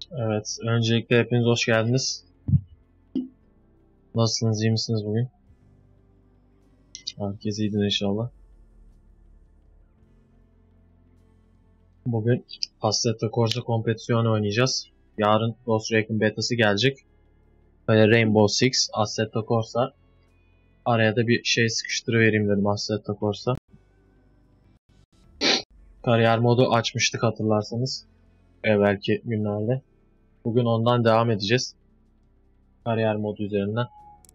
Evet, öncelikle hepiniz hoş geldiniz. Nasılsınız, iyi misiniz bugün? Herkes iyidir inşallah. Bugün Assetto Corsa kompetisyonu oynayacağız. Yarın Ghost Recon betası gelecek. Böyle Rainbow Six, Assetto Corsa. Araya da bir şey sıkıştırıvereyim dedim Assetto Corsa. Kariyer modu açmıştık hatırlarsanız. Evvelki günlerde. Bugün ondan devam edeceğiz. Kariyer modu üzerinden.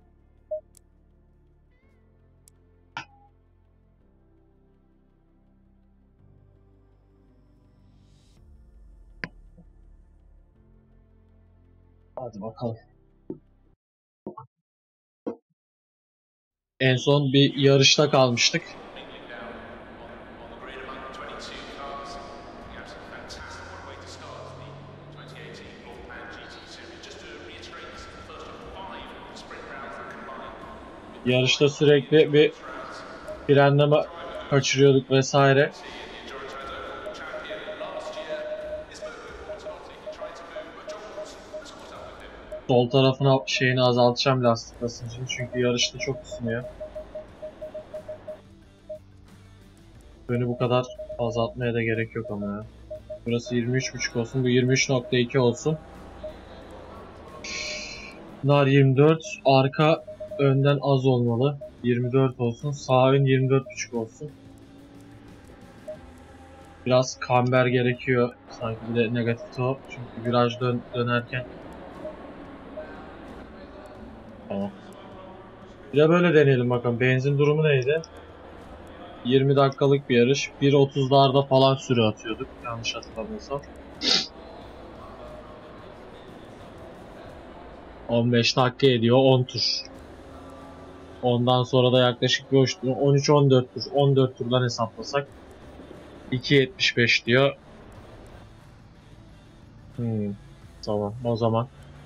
Hadi bakalım. En son bir yarışta kalmıştık. Yarışta sürekli bir frenleme kaçırıyorduk vesaire. Sol tarafına şeyini azaltacağım lastik basıncını çünkü yarışta çok ısınıyor. Önü bu kadar azaltmaya da gerek yok ama ya. Burası 23.5 olsun, bu 23.2 olsun. Bunlar 24, arka önden az olmalı. 24 olsun, sağ ön 24.5 olsun. Biraz kamber gerekiyor sanki, bir de negatif top çünkü viraj dönerken. Tamam. Bir de böyle deneyelim bakalım. Benzin durumu neydi? 20 dakikalık bir yarış. 1.30'larda falan süre atıyorduk. Yanlış hatırlamıyorsam. 15 dakika ediyor 10 tur. Ondan sonra da yaklaşık bir 13-14 tur. 14 turdan hesaplasak 2.75 diyor. Tamam o zaman.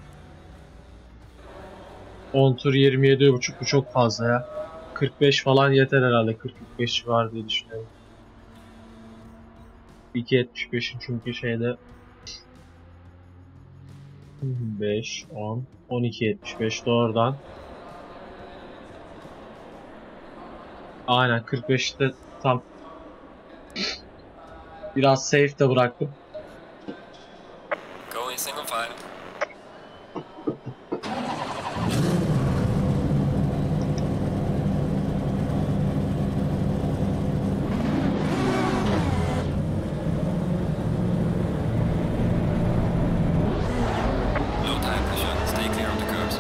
10 tur 27.5, bu çok fazla ya. 45 falan yeter herhalde. 40-45 var diye düşünüyorum. 2.75'in çünkü şeyde 5, 10, 12.75 doğrudan. Aynen 45'te tam. Biraz safe de bıraktım. Going single file. Low tire pressure. Stay clear of the curves.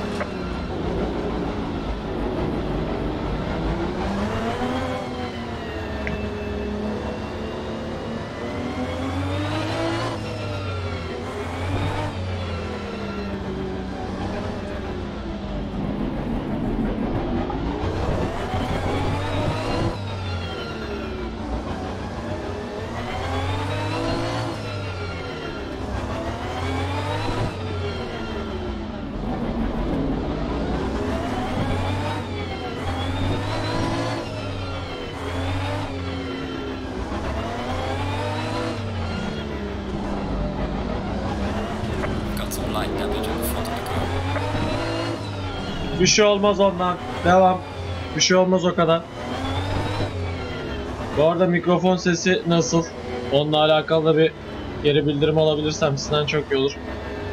Got some light damage in the front of the curve. Bir şey olmaz ondan. Devam. Bir şey olmaz o kadar. Bu arada mikrofon sesi nasıl? Onunla alakalı bir geri bildirim alabilirsem sizden çok iyi olur.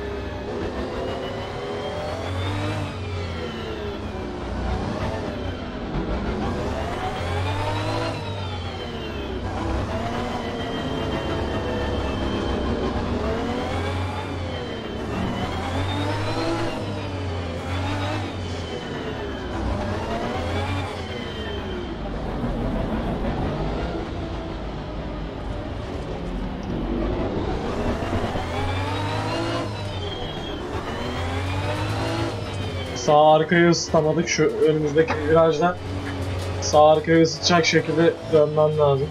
Sağ arkayı ısıtamadık. Şu önümüzdeki virajdan sağ arkayı ısıtacak şekilde dönmem lazım.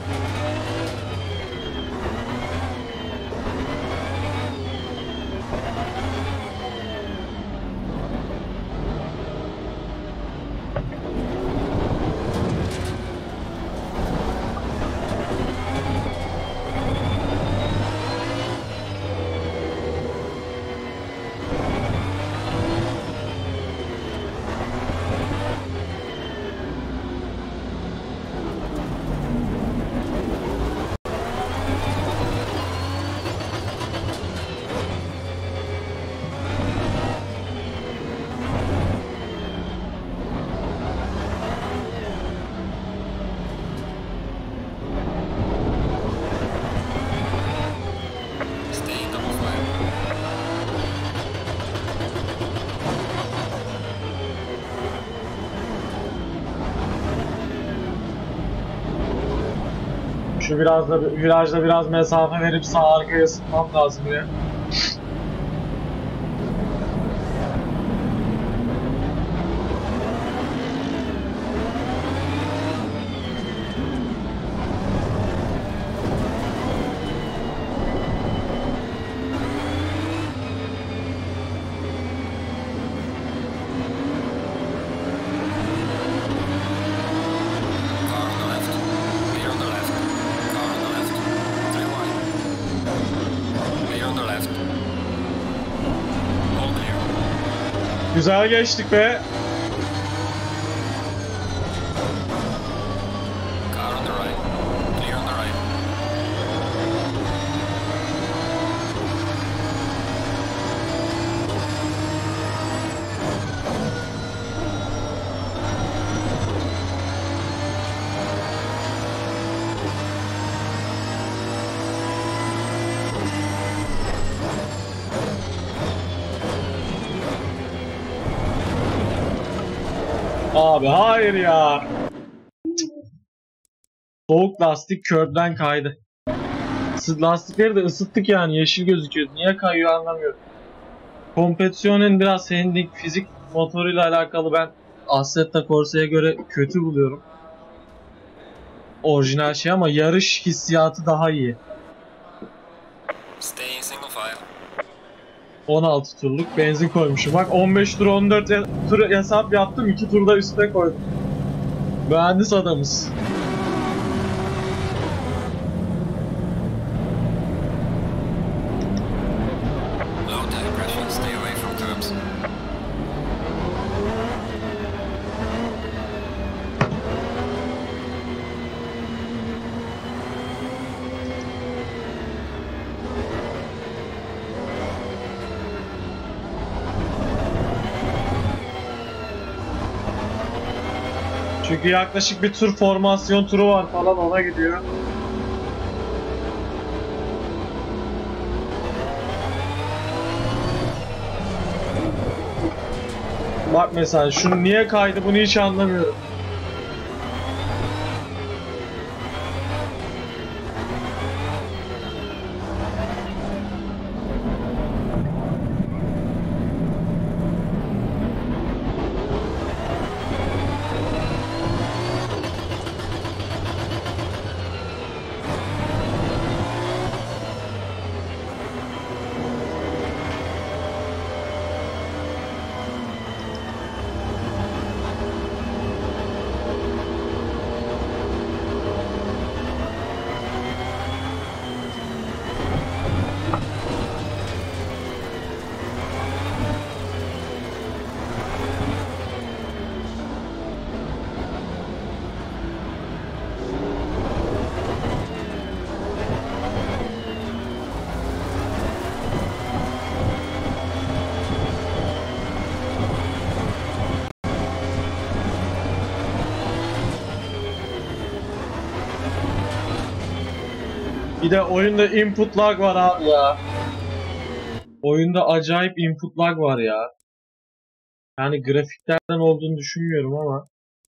Şu virajda biraz mesafe verip sağ arkaya sıkmam lazım ya. Car on the left. Clear on the left. Car on the left. 3 wide. Clear on the left. All clear. Güzel geçtik be. Car on the right. Clear on the right. Abi hayır ya. Soğuk lastik körbden kaydı. Lastikleri de ısıttık yani yeşil gözüküyor. Niye kayıyor anlamıyorum. Competition'un biraz handling fizik motoruyla alakalı ben Assetto Corsa'ya göre kötü buluyorum. Orijinal şey ama yarış hissiyatı daha iyi. Stay in single file. 16 turluk benzin koymuşum. Bak 15 tur 14 tur hesap yaptım. 2 turda üstüne koydum. Mühendis adamız. Low tire pressure. Stay away from curbs. Çünkü yaklaşık bir tur formasyon turu var falan ona gidiyor. Bak mesela şunu niye kaydı bunu hiç anlamıyorum. Bir de oyunda input lag var abi ya. Oyunda acayip input lag var ya. Yani grafiklerden olduğunu düşünmüyorum ama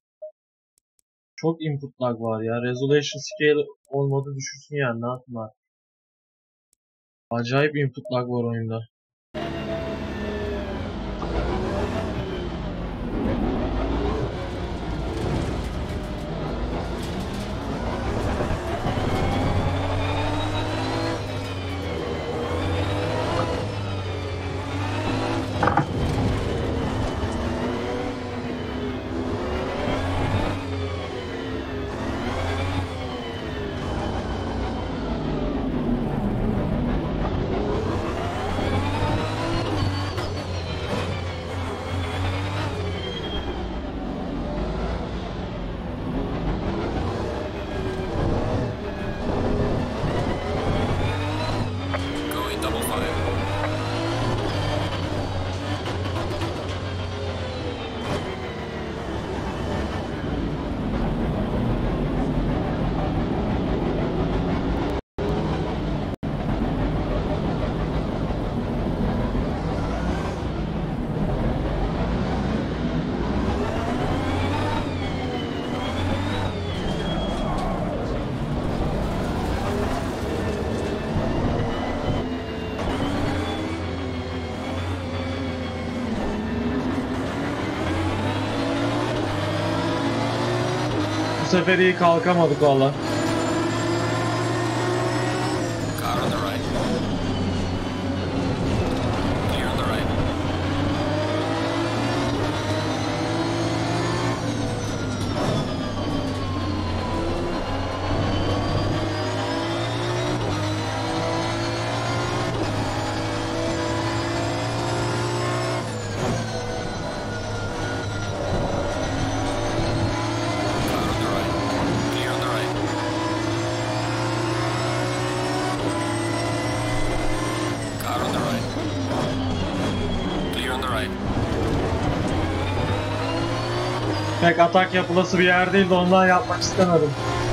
çok input lag var ya. Resolution scale olmadı düşürsün yani ne yapayım abi. Acayip input lag var oyunda. sefer iyi kalkamadık valla. Car on the right. Clear on the right. Car on the right. Clear on the right. Car on the right. Clear on the right. Pek atak yapılası bir yer değil de ondan yapmak istemedim.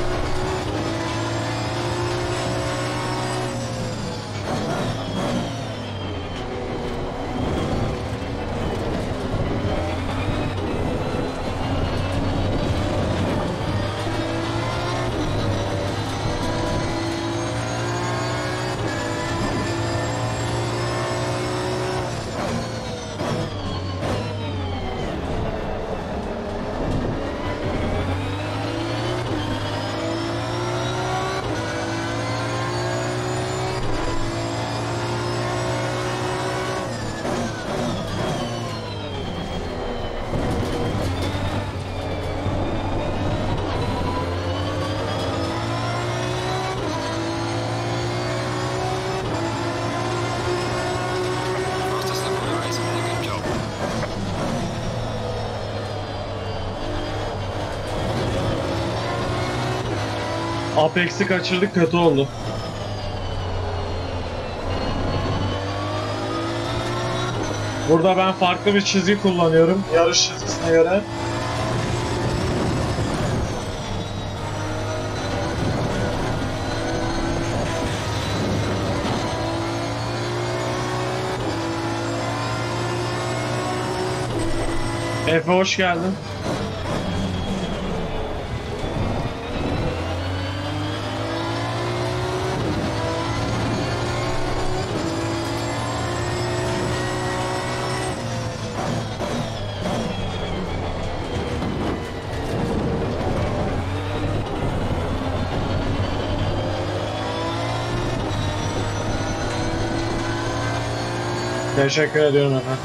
Fastest lap on the horizon. Good job. Apex'i kaçırdık, kötü oldu. Burada ben farklı bir çizgi kullanıyorum yarış çizgisine göre. Efe hoş geldin. Teşekkür ediyorum efendim.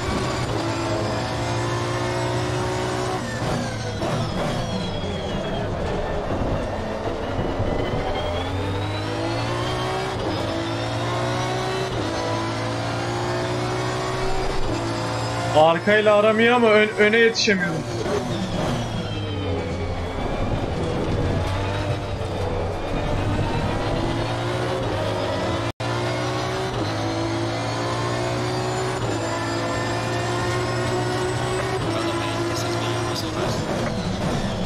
Arkayla aramıyor ama öne yetişemiyorum. Follow me. This is me, Russell West.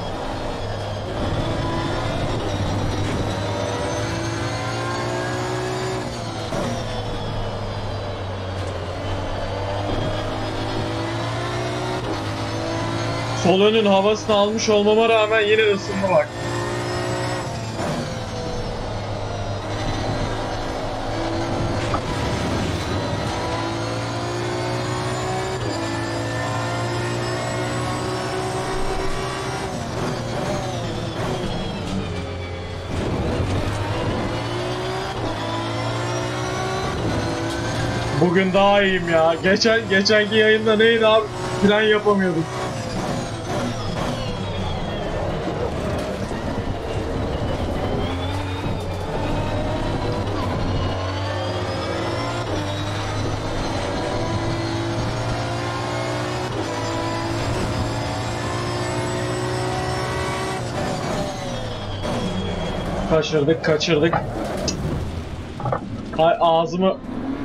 Sol önün havasını almış olmama rağmen yine ısındı bak. Bugün daha iyiyim ya. Geçenki yayında neydi abi? Fren yapamıyorduk. Kaçırdık. Ay ağzımı...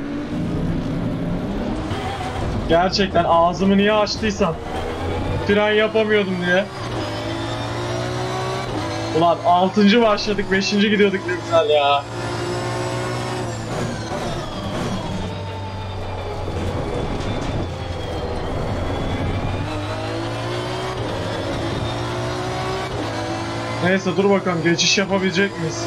Gerçekten ağzımı niye açtıysam fren yapamıyordum diye. Ulan 6. başladık, 5. gidiyorduk ne güzel ya. Neyse dur bakalım geçiş yapabilecek miyiz?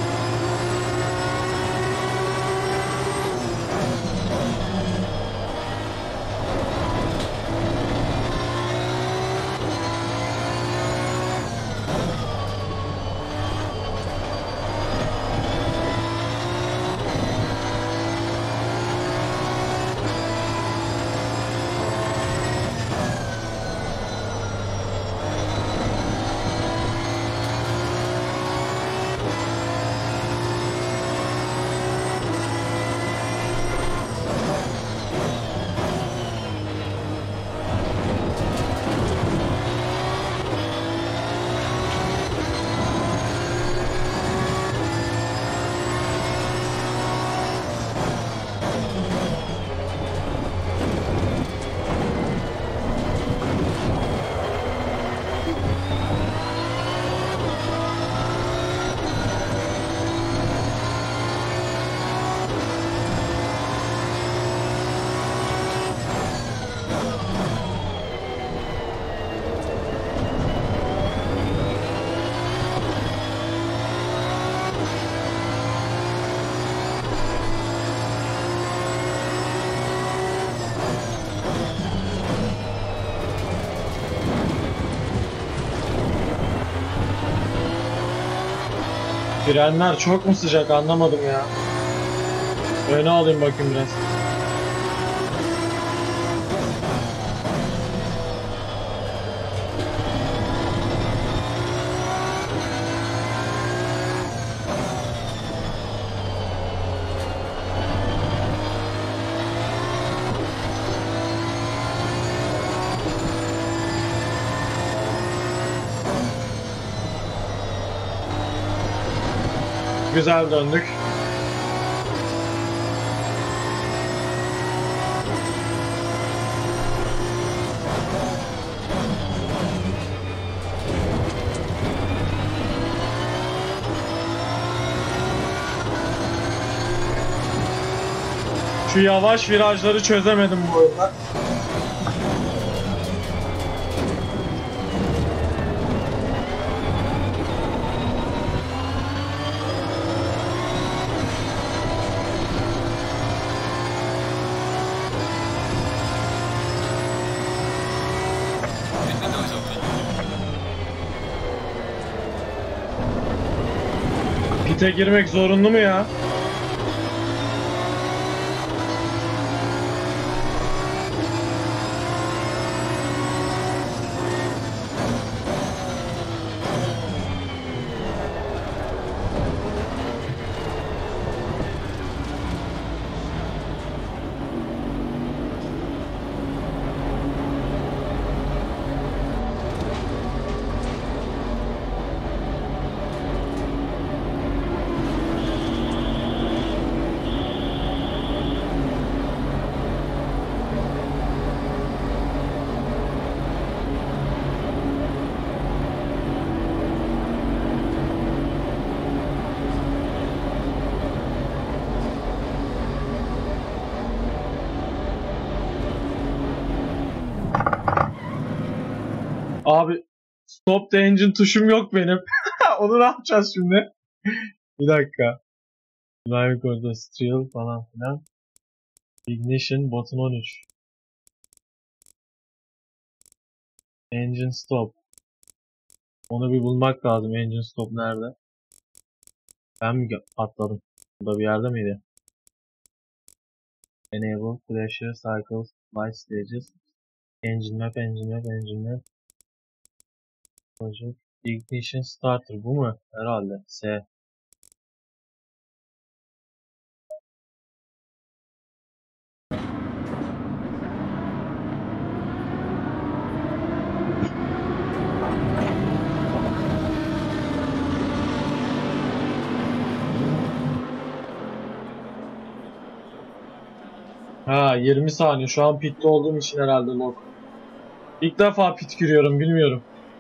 Frenler çok mu sıcak anlamadım ya. Öne alayım bakayım biraz. Güzel döndük. Şu yavaş virajları çözemedim bu arada. Windows open. Pite girmek zorunlu mu ya? Abi stop the engine tuşum yok benim. Onu ne yapacağız şimdi? Bir dakika. Live Code'da Strial falan filan. Ignition button 13. Engine stop. Onu bir bulmak lazım. Engine stop nerede? Ben mi atladım? Burada bir yerde miydi? Enable, Pressure, Cycles, Light Stages. Engine map, engine map, engine map. Project. Ignition starter bu mu? Herhalde. S. Ha 20 saniye. Şu an pitte olduğum için herhalde lock. İlk defa pit giriyorum bilmiyorum.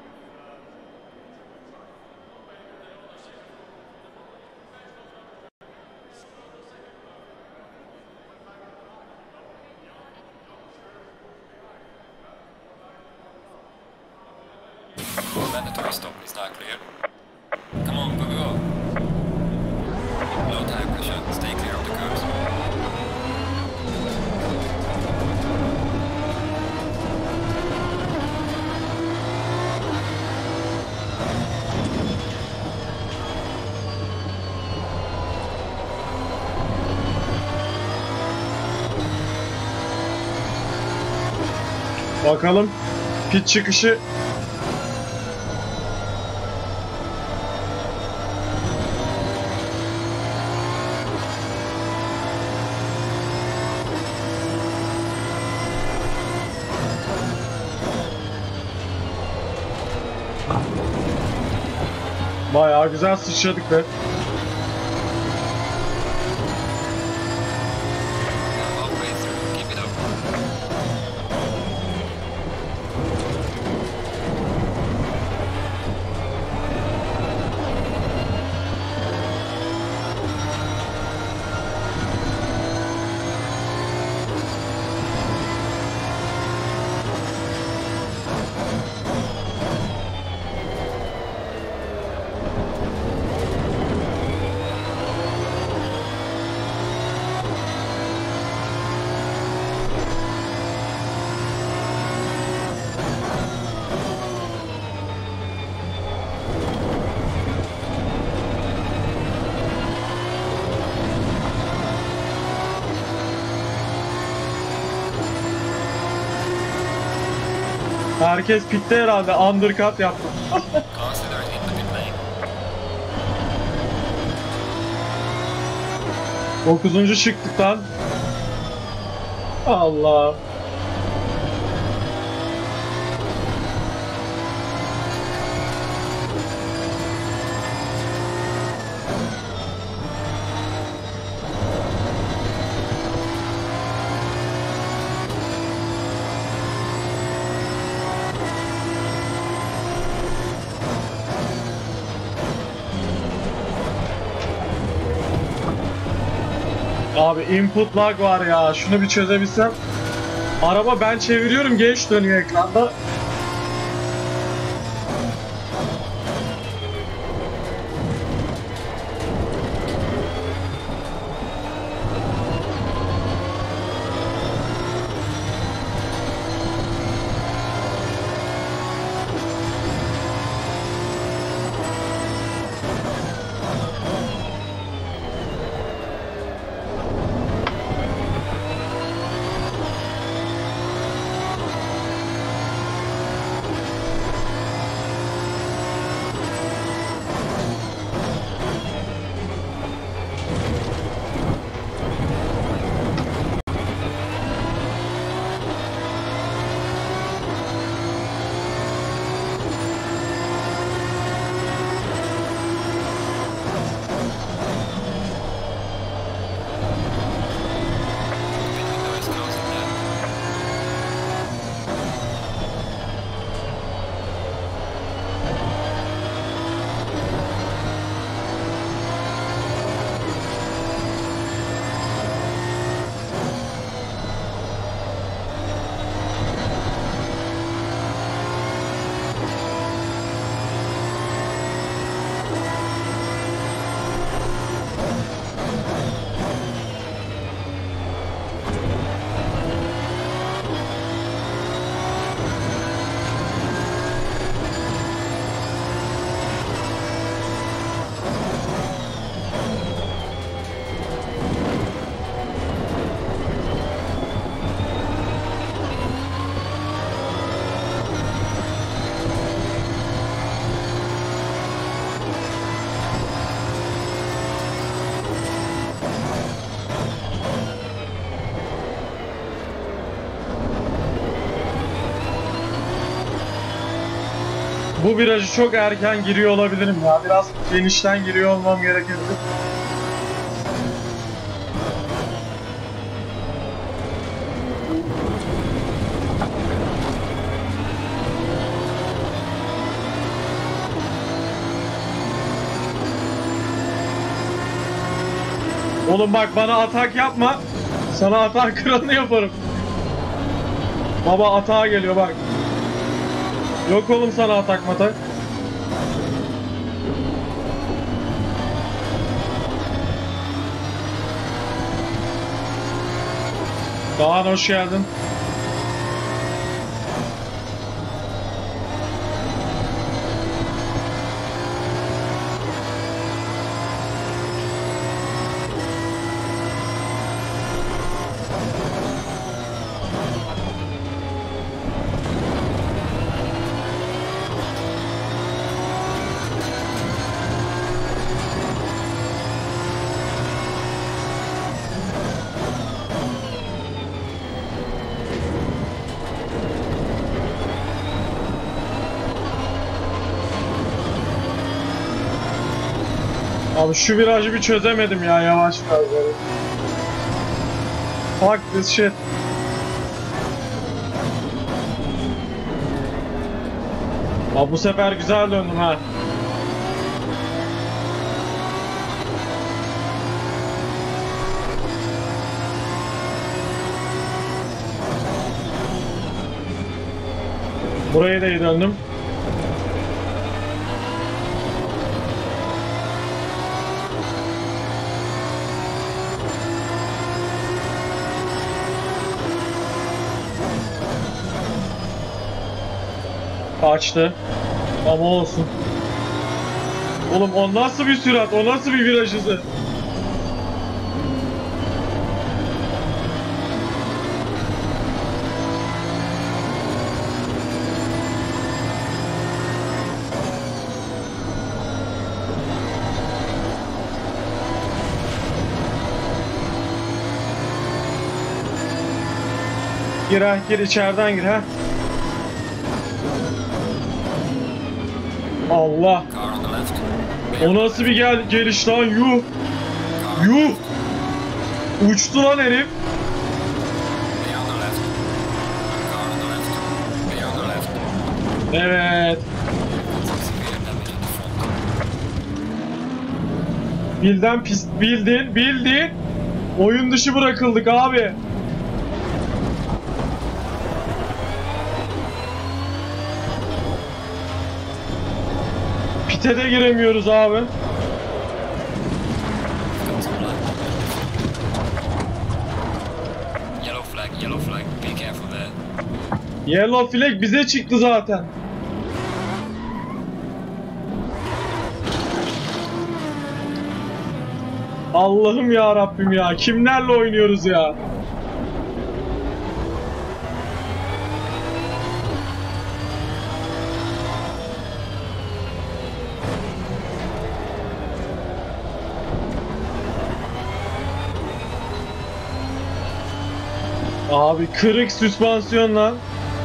Mandatory stop is now clear. Come on, go, go, go. Low tire pressure, stay clear of the curves. Bakalım pit çıkışı. Bayağı güzel sıçradık be. Halfway through, keep it up. Herkes pitte herhalde. Undercut yaptı. Consider in the pit lane. 9. çıktık lan. Allah. Abi input lag var ya. Şunu bir çözebilsem. Araba ben çeviriyorum, geç dönüyor ekranda. Window is closing now. Bu virajı çok erken giriyor olabilirim ya. Biraz genişten giriyor olmam gerekebilir. Oğlum bak, bana atak yapma. Sana atak kralını yaparım. Baba atağa geliyor bak. Yok oğlum sana atak matak. Kaan hoş geldin. Abi şu virajı bir çözemedim ya, yavaş biraz böyle. Fuck this shit. Abi bu sefer güzel döndüm ha. Buraya da iyi döndüm. Açtı. Ama olsun. Oğlum o nasıl bir sürat? O nasıl bir viraj hızı? Gir ha, gir içeriden gir ha. Allah. Car on the left. O nasıl bir geliş lan, yuh. Yuh. Uçtu lan herif. Be on the left. Car on the left. Be on the left. Evet. Severe damage at the front. Bildin. Oyun dışı bırakıldık abi. Pite de giremiyoruz abi. Yellow flag. Be careful there. Yellow flag bize çıktı zaten. Allah'ım ya Rabbim ya. Kimlerle oynuyoruz ya? Abi kırık süspansiyon lan.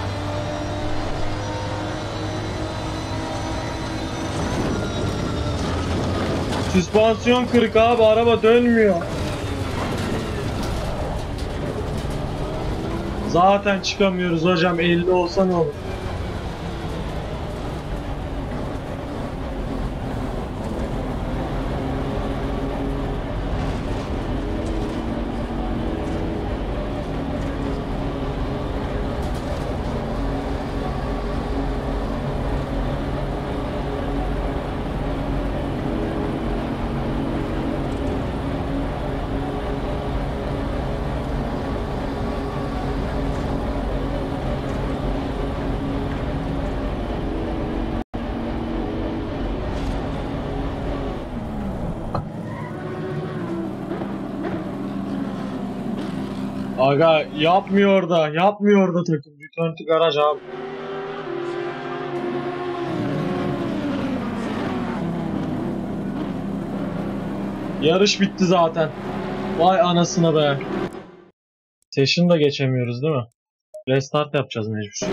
Süspansiyon kırık abi, araba dönmüyor. Zaten çıkamıyoruz hocam, 50 olsa ne olur? Aga yapmıyor da takım. Return to garaj abi. Yarış bitti zaten. Vay anasına be. Session da geçemiyoruz değil mi? Restart yapacağız mecbur.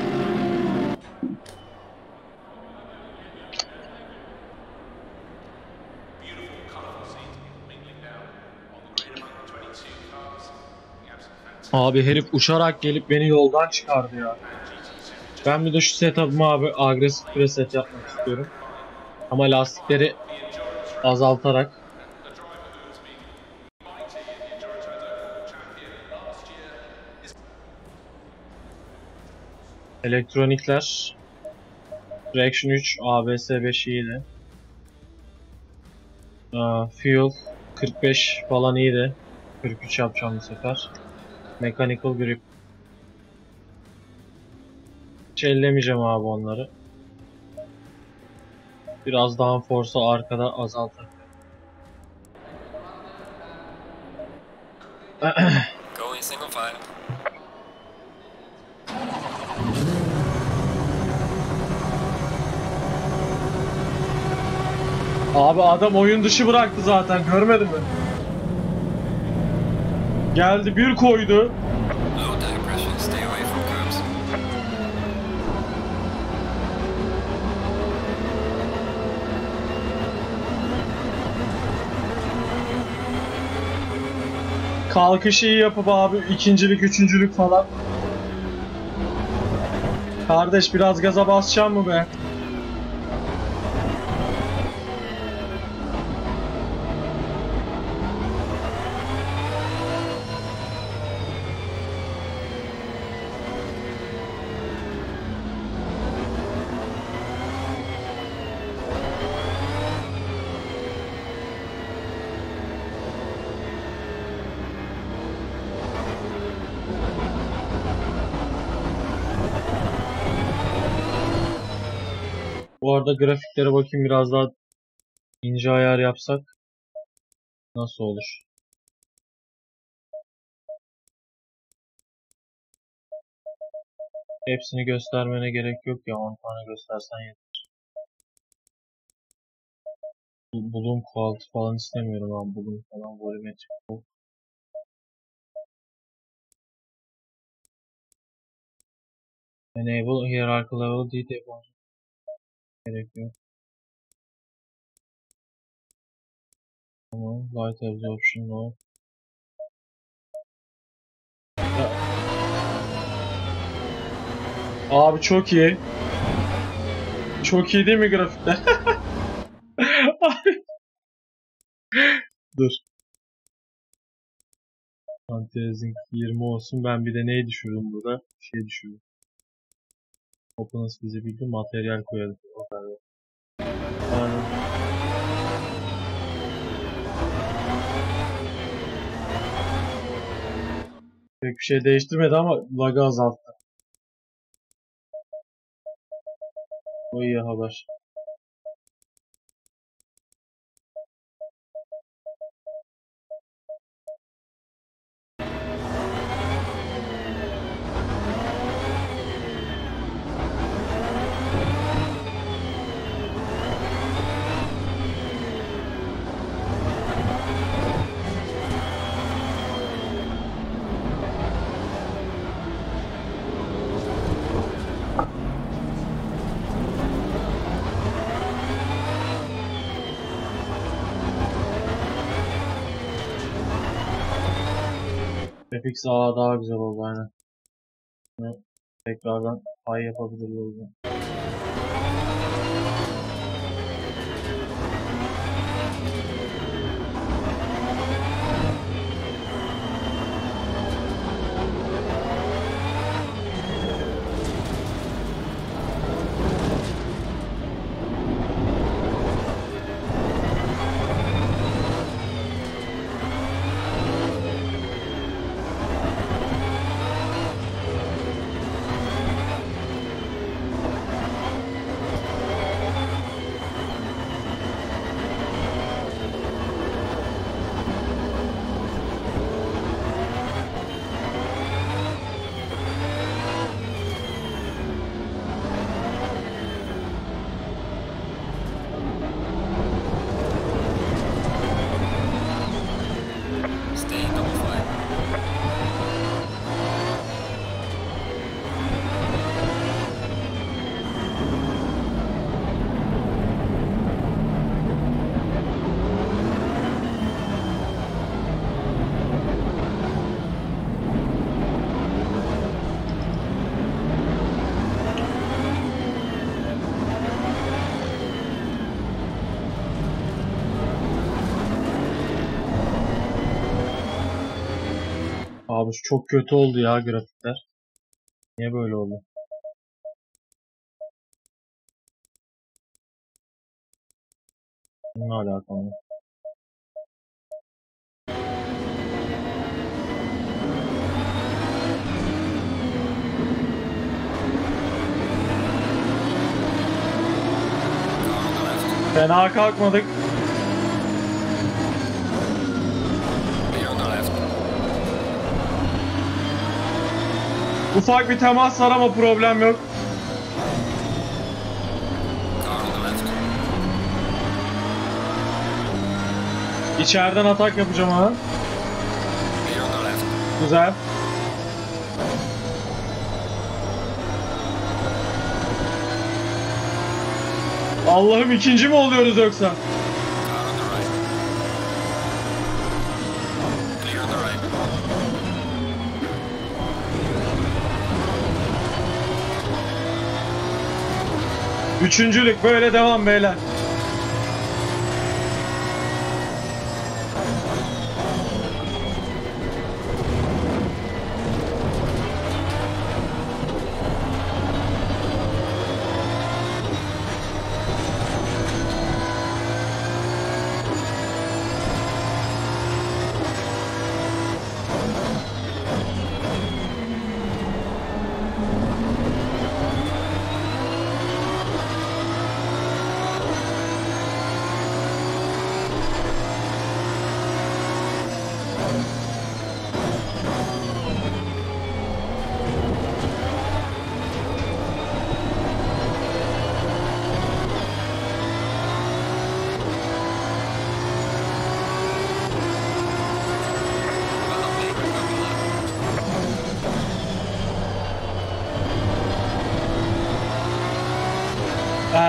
Abi herif uçarak gelip beni yoldan çıkardı ya. Ben bir de şu setup'ımı abi agresif preset yapmak istiyorum. Ama lastikleri azaltarak. Elektronikler. Traction 3, ABS 5 iyiydi. Fuel 45 falan iyiydi. 43 yapacağım bu sefer. Mechanical grip. Hiç ellemeyeceğim abi onları. Biraz daha force'u arkada azaltır. Go in single file. Abi adam oyun dışı bıraktı zaten, görmedin mi? Geldi bir koydu. Low tire pressure. Stay away from curbs. Kalkışı iyi yapıp abi ikincilik, üçüncülük falan. Kardeş biraz gaza basacağım mı be? Bu arada grafiklere bakayım, biraz daha ince ayar yapsak nasıl olur? Hepsini göstermene gerek yok ya, 10 tane göstersen yeter. Bloom quality falan istemiyorum abi, bloom falan volumetric. Enable hierarchy level detail gerekiyor. Tamam. Light absorption var. Abi çok iyi. Çok iyi değil mi grafikler? Dur. Anti-aliasing 20 olsun. Ben bir de neyi düşürdüm burada? Şey düşürdüm. Openness visibility materyal koyalım. O kadar. Aynen. Pek bir şey değiştirmedi ama lag'ı azalttı. O iyi haber. FX daha güzel oldu aynen. Tekrardan high yapabiliriz. Stay in double file. Abi çok kötü oldu ya grafikler. Niye böyle oldu? Ne alakalı? Fena kalkmadık. Clear on the left. Ufak bir temas var ama problem yok. Car on the left. İçeriden atak yapacağım ha. Clear on the left. Güzel. Allah'ım ikinci mi oluyoruz yoksa? Car on the right. Clear on the right. Üçüncülük böyle devam beyler.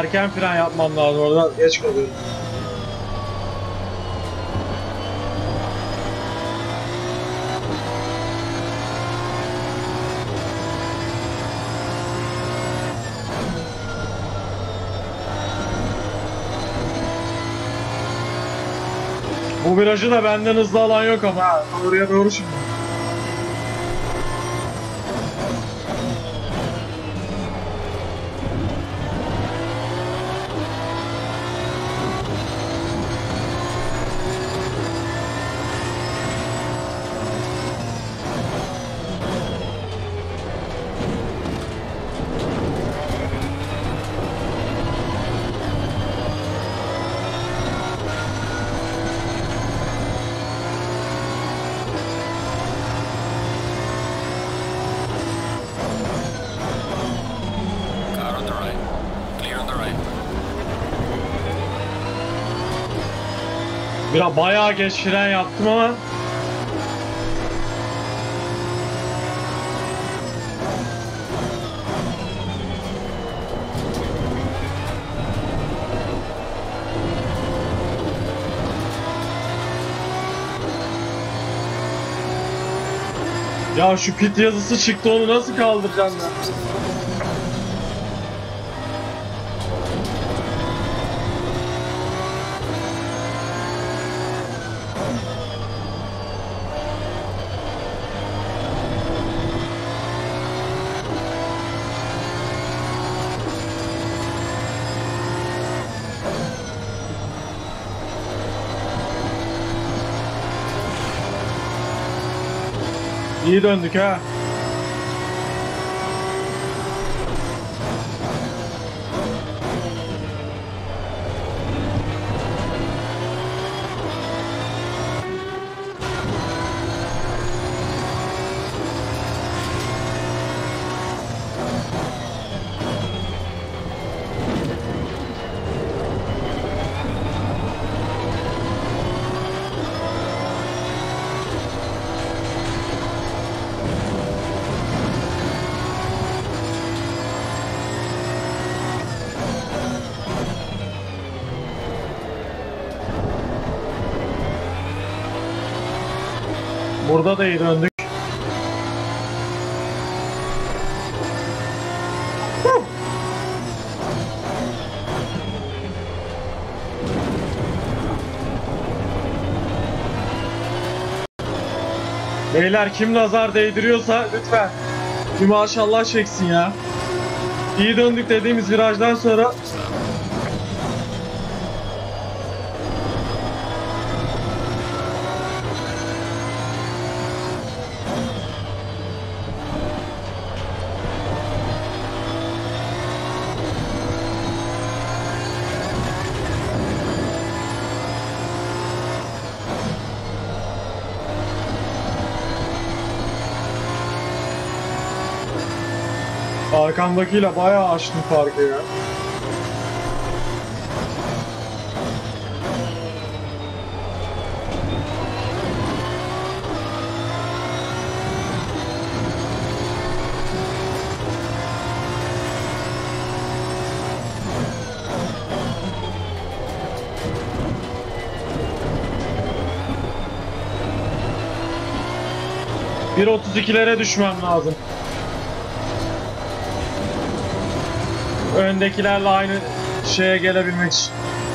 erken fren yapmam lazım, orada geç kalıyorum. Bu virajı da benden hızlı alan yok ama ha. Oraya doğru şimdi. Car on the right. Clear on the right. Biraz bayağı geç fren yaptım ama ya şu pit yazısı çıktı, onu nasıl kaldıracağım ben? İyi döndük ha. Burada da iyi döndük. Beyler, kim nazar değdiriyorsa lütfen bir maşallah çeksin ya. İyi döndük dediğimiz virajdan sonra arkamdakiyle bayağı açtım farkı ya. ...1.32'lere düşmem lazım. Öndekilerle aynı şeye gelebilmek için.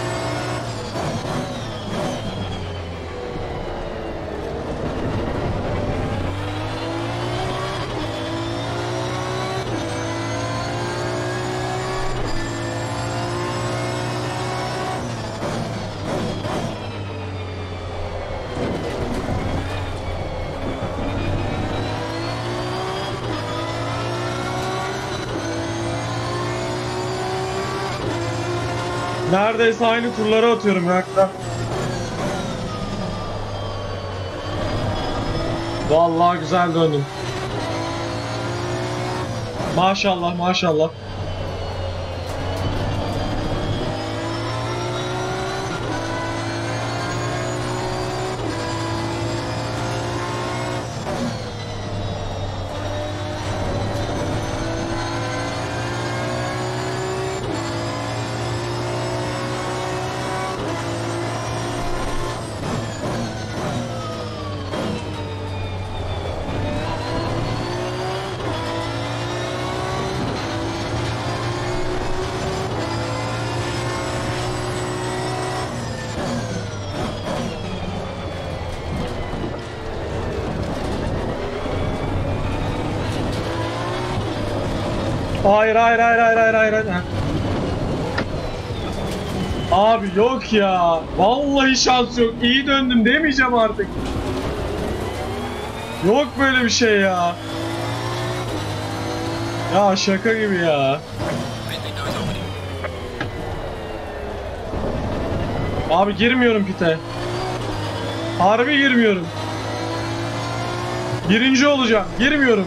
Neredeyse aynı turları atıyorum ya. Vallahi güzel döndüm. Maşallah maşallah. Hayır hayır hayır hayır hayır hayır. Heh. Abi yok ya. Vallahi şans yok. İyi döndüm demeyeceğim artık. Yok böyle bir şey ya. Ya şaka gibi ya. Abi girmiyorum pite. Harbi girmiyorum. Birinci olacağım. Girmiyorum.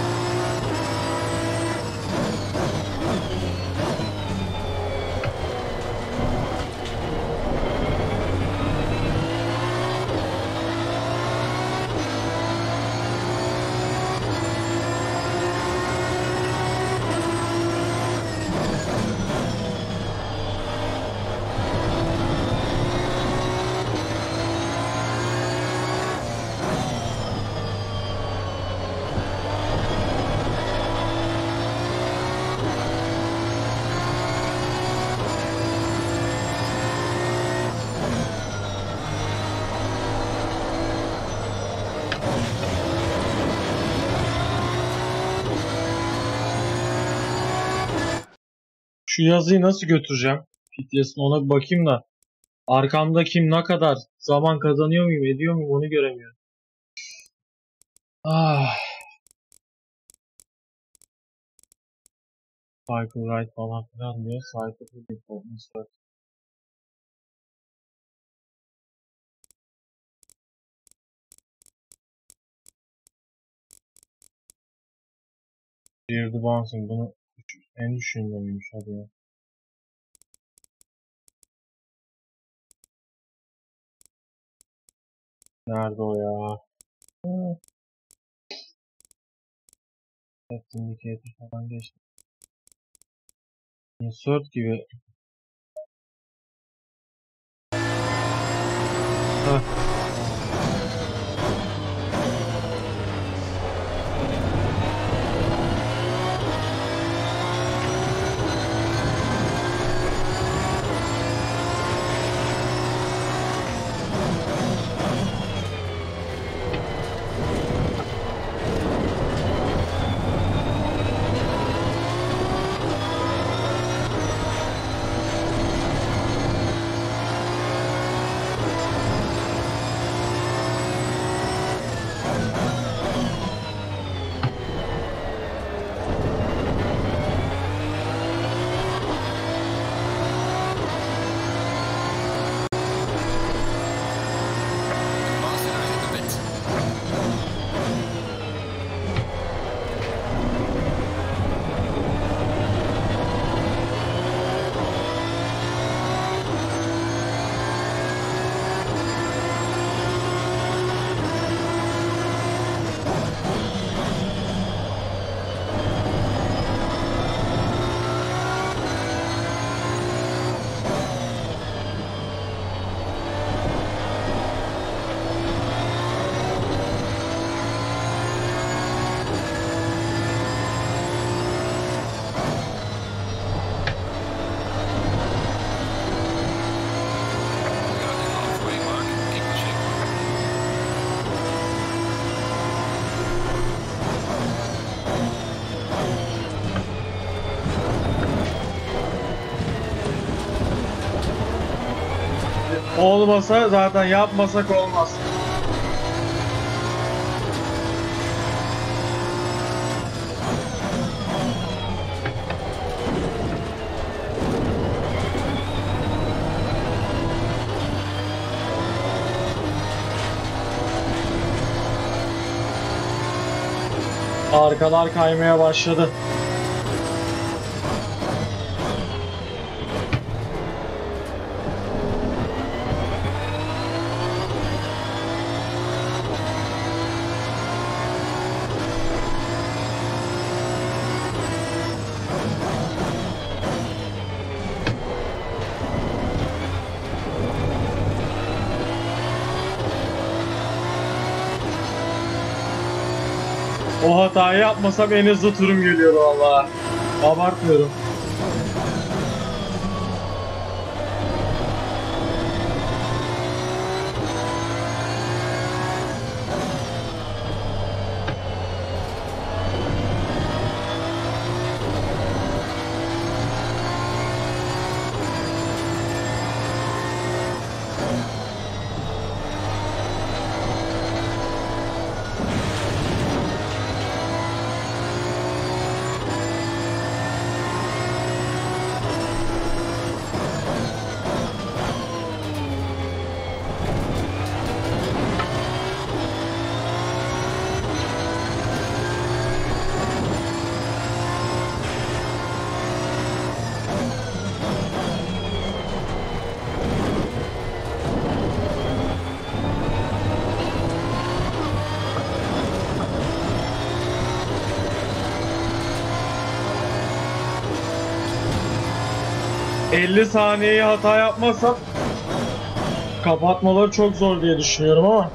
Şu yazıyı nasıl götüreceğim? PTS'ine ona bir bakayım da. Arkamda kim ne kadar zaman kazanıyor muyum ediyor muyum onu göremiyorum. Ah. Cycle ride falan filan diyor. Cycle performance. Fear the bouncing. Bunu en düşündüğümüymüş hadi ya. Nerede o ya? Left indicator falan geçti. Insert gibi. Heh. Olmasa zaten yapmasak olmaz. Arkalar kaymaya başladı. O hatayı yapmasam en hızlı turum geliyordu valla. Abartmıyorum. 50 saniyeyi hata yapmazsam kapatmaları çok zor diye düşünüyorum ama.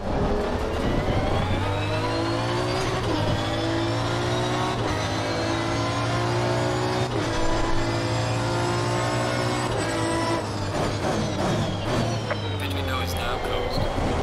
Pitch window is now closed.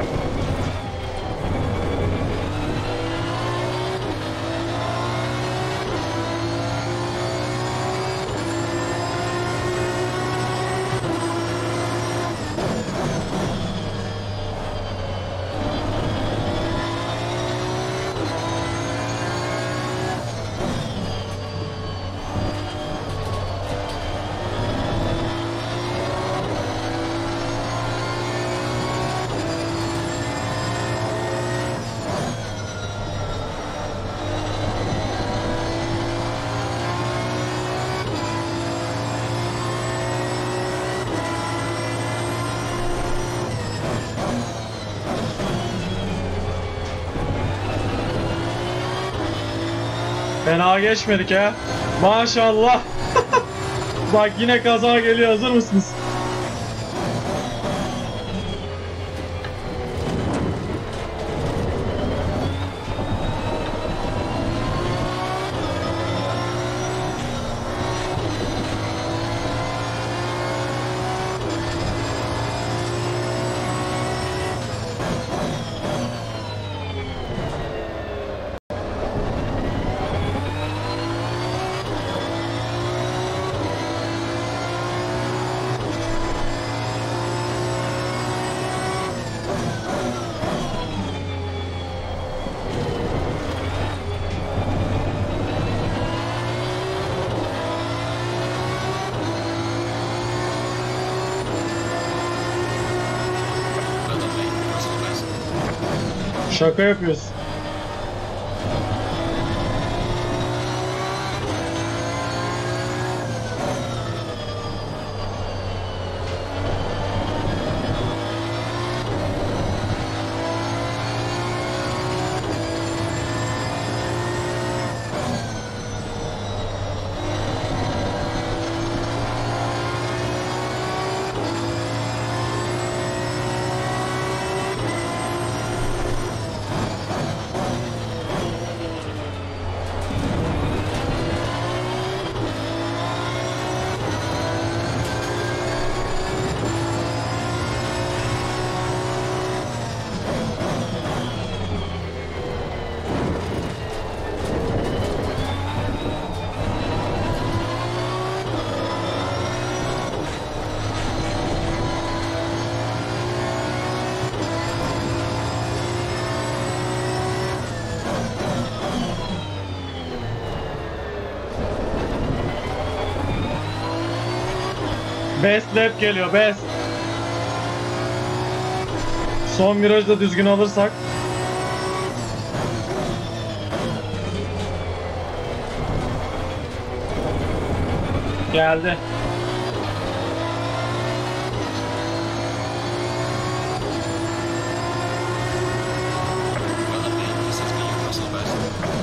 Fena geçmedik ha. Maşallah. Bak yine kaza geliyor, hazır mısınız? Well done, mate. Personal best. Şaka yapıyorsun. Best lap geliyor, best. Son virajı da düzgün alırsak. Geldi. Well done, mate. This has been your personal best.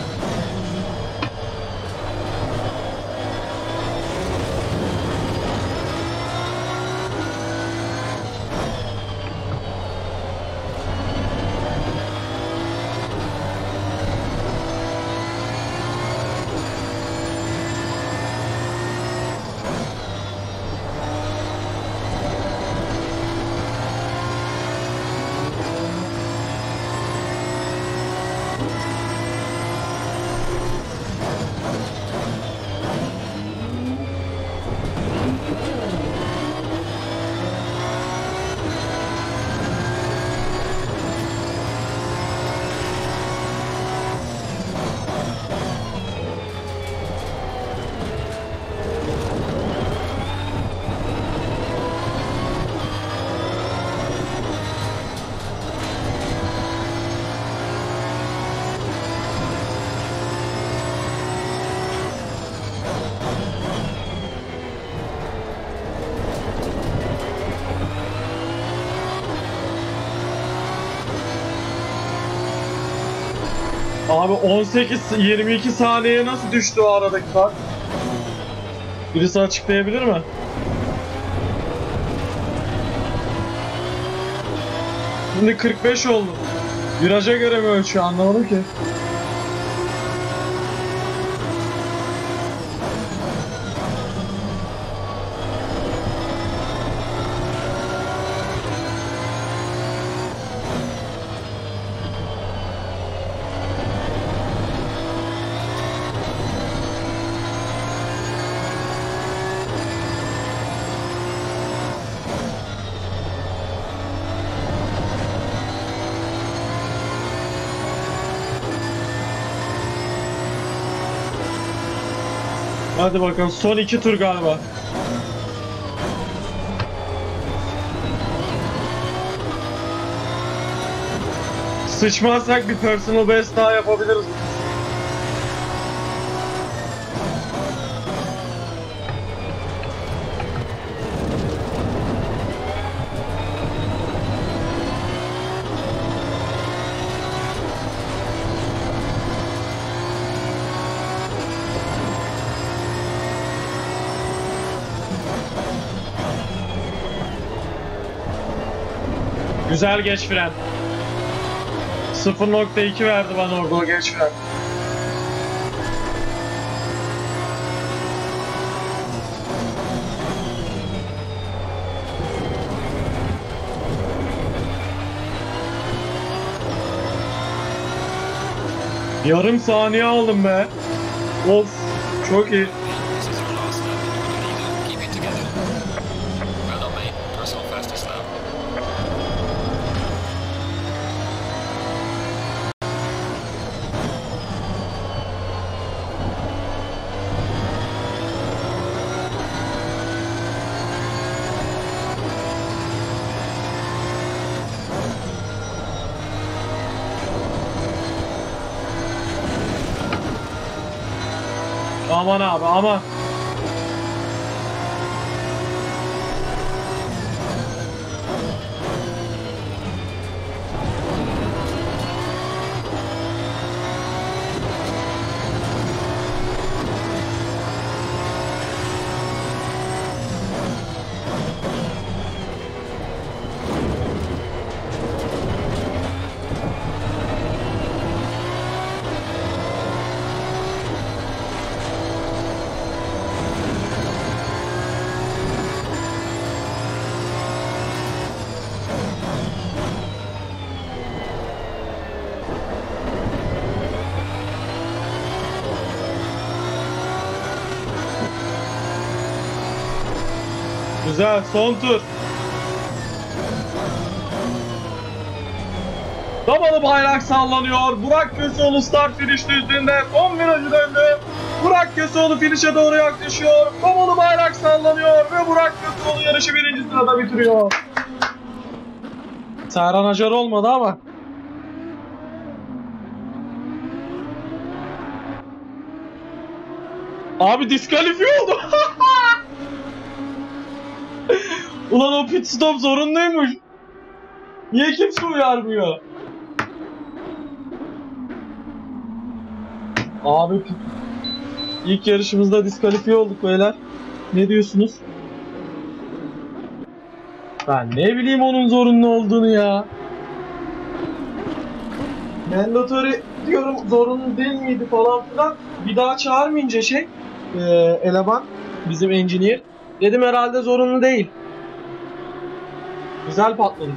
Abi 18-22 saniyeye nasıl düştü o aradaki fark? Birisi açıklayabilir mi? Şimdi 45 oldu. Viraja göre mi ölçüyor anlamadım ki. Hadi bakalım son 2 tur galiba. Sıçmazsak bir personal best daha yapabiliriz. Güzel geç fren. 0.2 verdi bana orada o geç fren. Yarım saniye aldım be. Of, çok iyi. This is your last lap and you're the leader. Keep it together. Well done, mate. Personal fastest lap. Aman abi aman. Güzel, son tur. Damalı bayrak sallanıyor. Burak Köseoğlu start finish düzlüğünde son virajı döndü. Burak Köseoğlu finish'e doğru yaklaşıyor. Damalı bayrak sallanıyor ve Burak Köseoğlu yarışı 1. sırada bitiriyor. Serhan Acar olmadı ama. Abi diskalifiye oldu. Ulan o pit stop zorunluymuş. Niye kimse uyarmıyor? Abi ilk yarışımızda diskalifiye olduk beyler. Ne diyorsunuz? Ben ne bileyim onun zorunlu olduğunu ya. Mandatory diyorum, zorunlu değil miydi falan filan. Bir daha çağırmayınca eleman bizim engineer. Dedim herhalde zorunlu değil. Güzel patladık.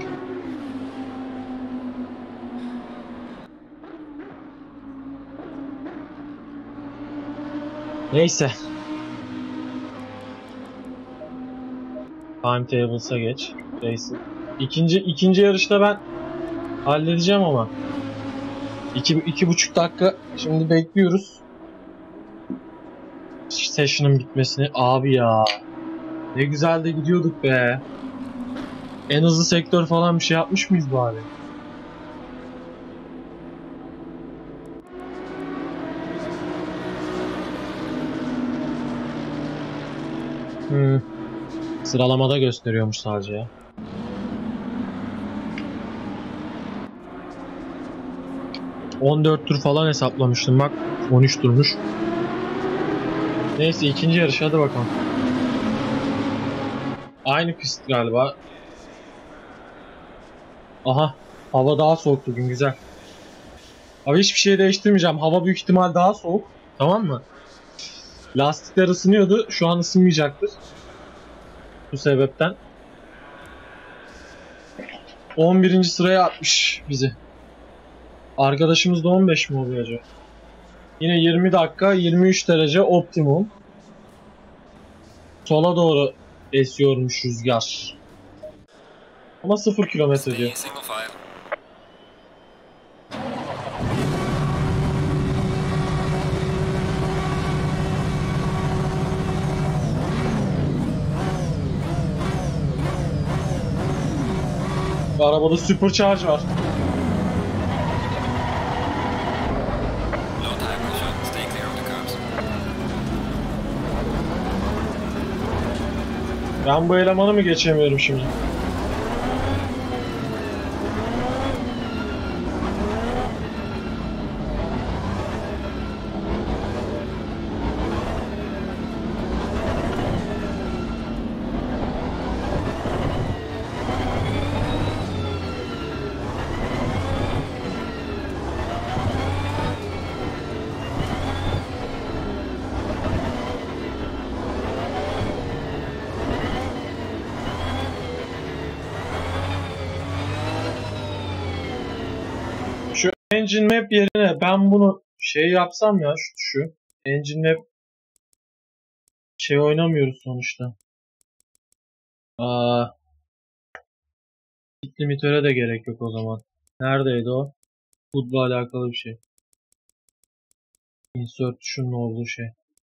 Neyse. Timetables'a geç. Neyse. İkinci yarışta ben halledeceğim ama. 2,5 dakika şimdi bekliyoruz. Session'ın bitmesini. Abi ya. Ne güzel de gidiyorduk be. En hızlı sektör falan bir şey yapmış mıyız bari? Sıralamada gösteriyormuş sadece ya. ...14 tur falan hesaplamıştım bak. 13 turmuş. Neyse ikinci yarış hadi bakalım. Aynı pist galiba. Aha Hava daha soğuk bugün, güzel. Abi hiçbir şey değiştirmeyeceğim. Hava büyük ihtimal daha soğuk. Tamam mı? Lastikler ısınıyordu. Şu an ısınmayacaktır. Bu sebepten. 11. sıraya atmış bizi. Arkadaşımız da 15 mi oluyor acaba? Yine 20 dakika 23 derece optimum. Sola doğru esiyormuş rüzgar. Ama 0 kilometre diyor. Stay single file. Arabada supercharge var. No time, Russia. Stay clear of the curbs. Ben bu elemanı mı geçemiyorum şimdi? Şu engine map yerine ben bunu şey yapsam ya, şu engine map şey oynamıyoruz sonuçta. Hit limitöre de gerek yok o zaman. Neredeydi o? Food'la alakalı bir şey. Insert tuşunun olduğu şey.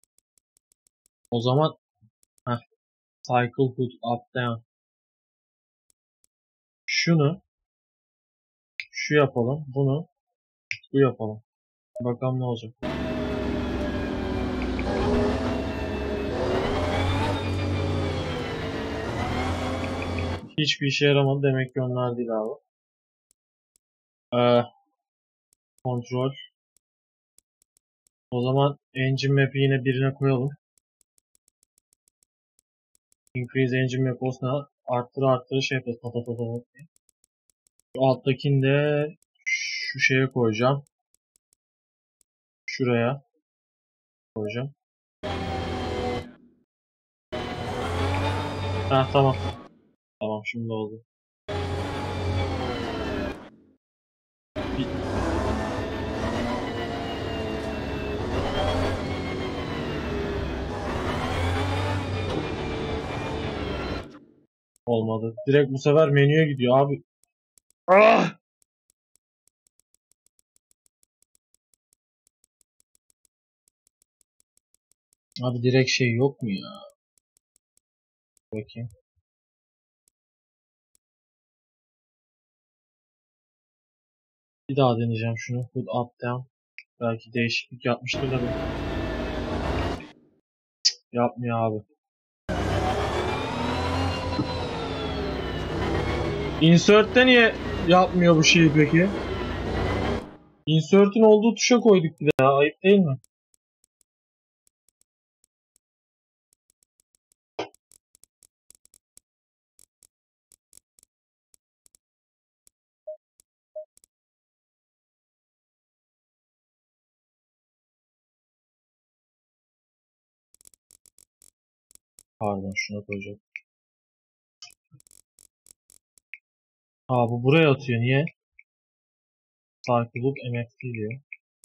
O zaman cycle hood up down. Şunu şu yapalım. Bunu bu yapalım. Bakalım ne olacak. Hiçbir işe yaramadı. Demek ki onlar değil abi. Kontrol. O zaman engine map'i yine birine koyalım. Increase engine map olsun. Arttırı şey yapacağız. Şu alttakini de şu şeye koyacağım. Şuraya koyacağım. Tamam. Tamam, şimdi oldu. Olmadı. Direkt bu sefer menüye gidiyor abi. Ah! Abi direkt şey yok mu ya? Bakayım. Bir daha deneyeceğim şunu. Put up down. Belki değişiklik yapmıştır da yapmıyor abi. Insert'te niye yapmıyor bu şeyi peki? Insert'ün olduğu tuşa koyduk bir de ya. Ayıp değil mi? Pardon, şuna koyacağım. Bu buraya atıyor. Niye? Cycle'lık MFT diyor.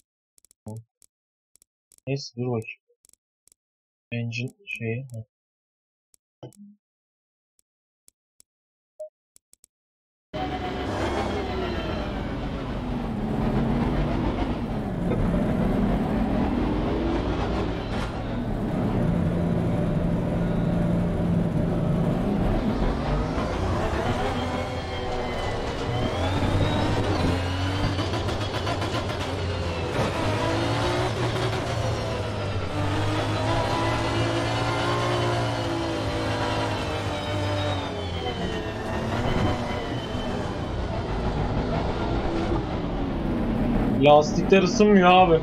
Neyse, dur bakayım. Engine şeyi. Lastikler ısınmıyor abi.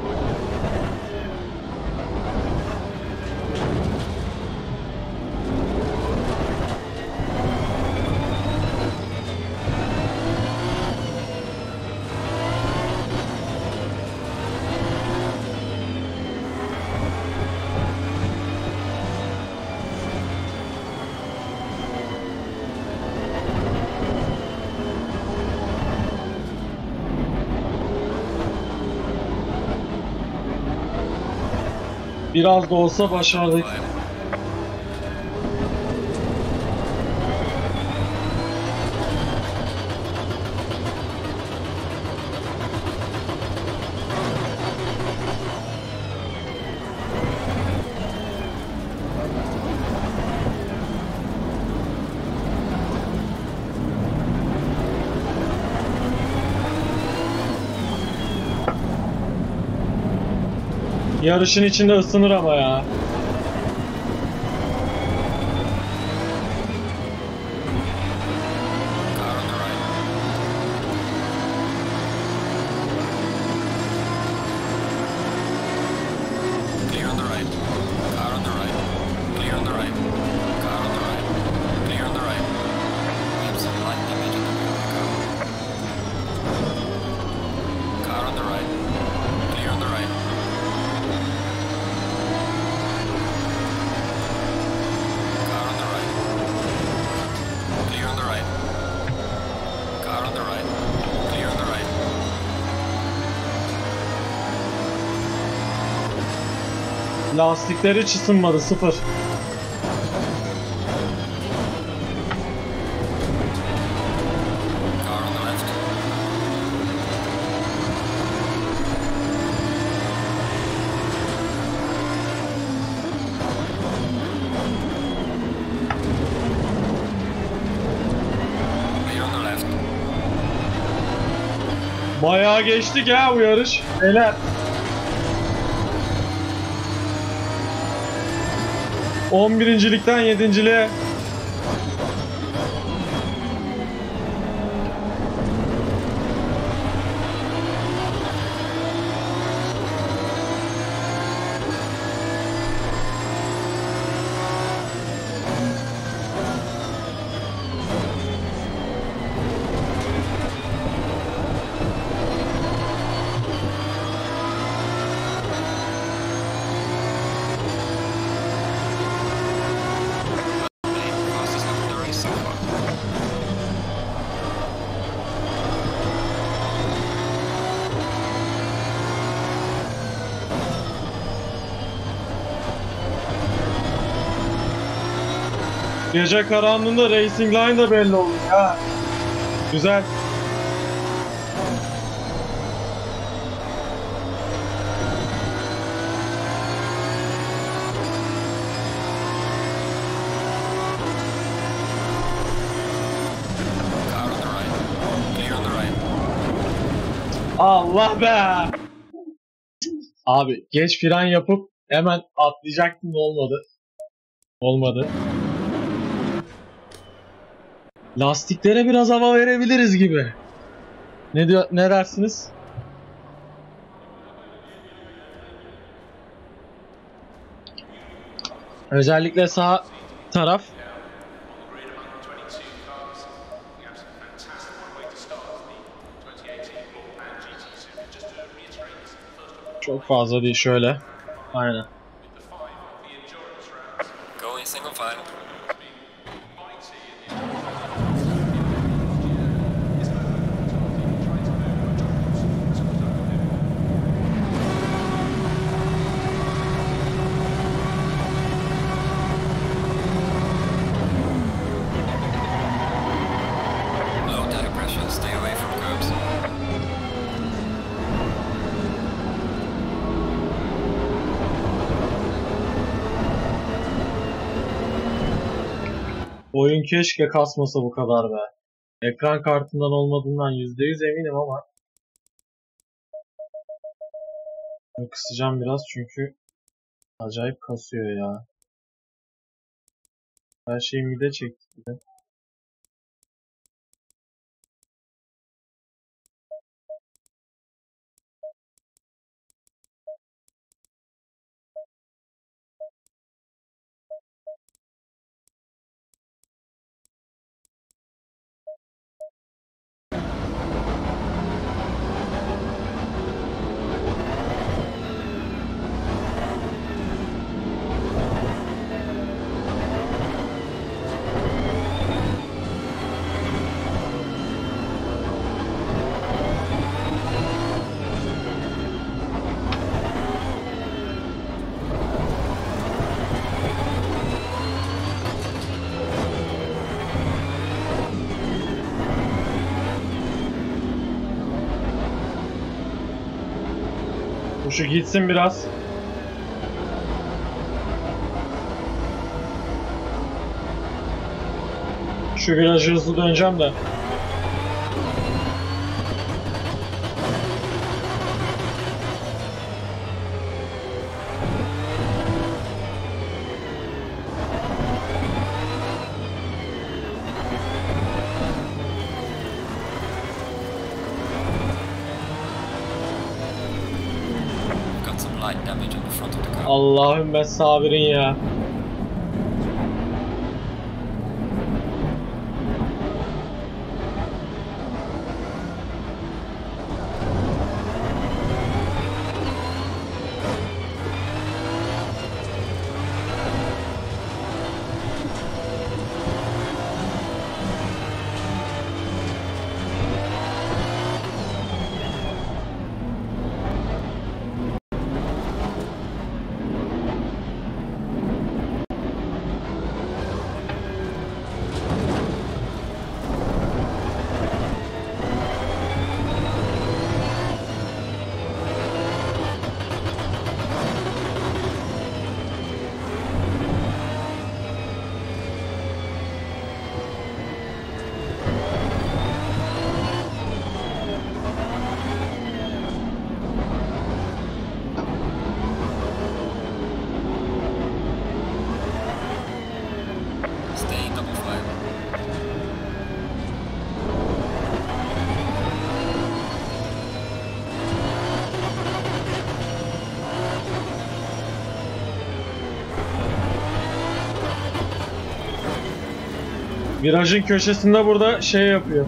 Biraz da olsa başardık. Yarışın içinde ısınır ama ya. Lastikleri hiç ısınmadı, sıfır. Bayağı geçtik ya bu yarış. Beyler. 11.likten 7.liğe. Gece karanlığında Racing Line da belli oluyor ya. Güzel. Allah be! Abi geç fren yapıp hemen atlayacaktım, olmadı. Olmadı. Lastiklere biraz hava verebiliriz gibi. Ne dersiniz? Özellikle sağ taraf. Çok fazla değil, şöyle. Aynen. Going single file. Low tire pressure, stay away from curbs. Oyun keşke kasmasa bu kadar be. Ekran kartından olmadığından %100 eminim ama kısacağım biraz çünkü acayip kasıyor ya. Her şeyi mide çekti bir de. Şu gitsin biraz. Şu virajı hızlı döneceğim de. Got some light damage on the front of the car. Allahümme sabirin ya. Stay in double file. Virajın köşesinde burada şey yapıyor.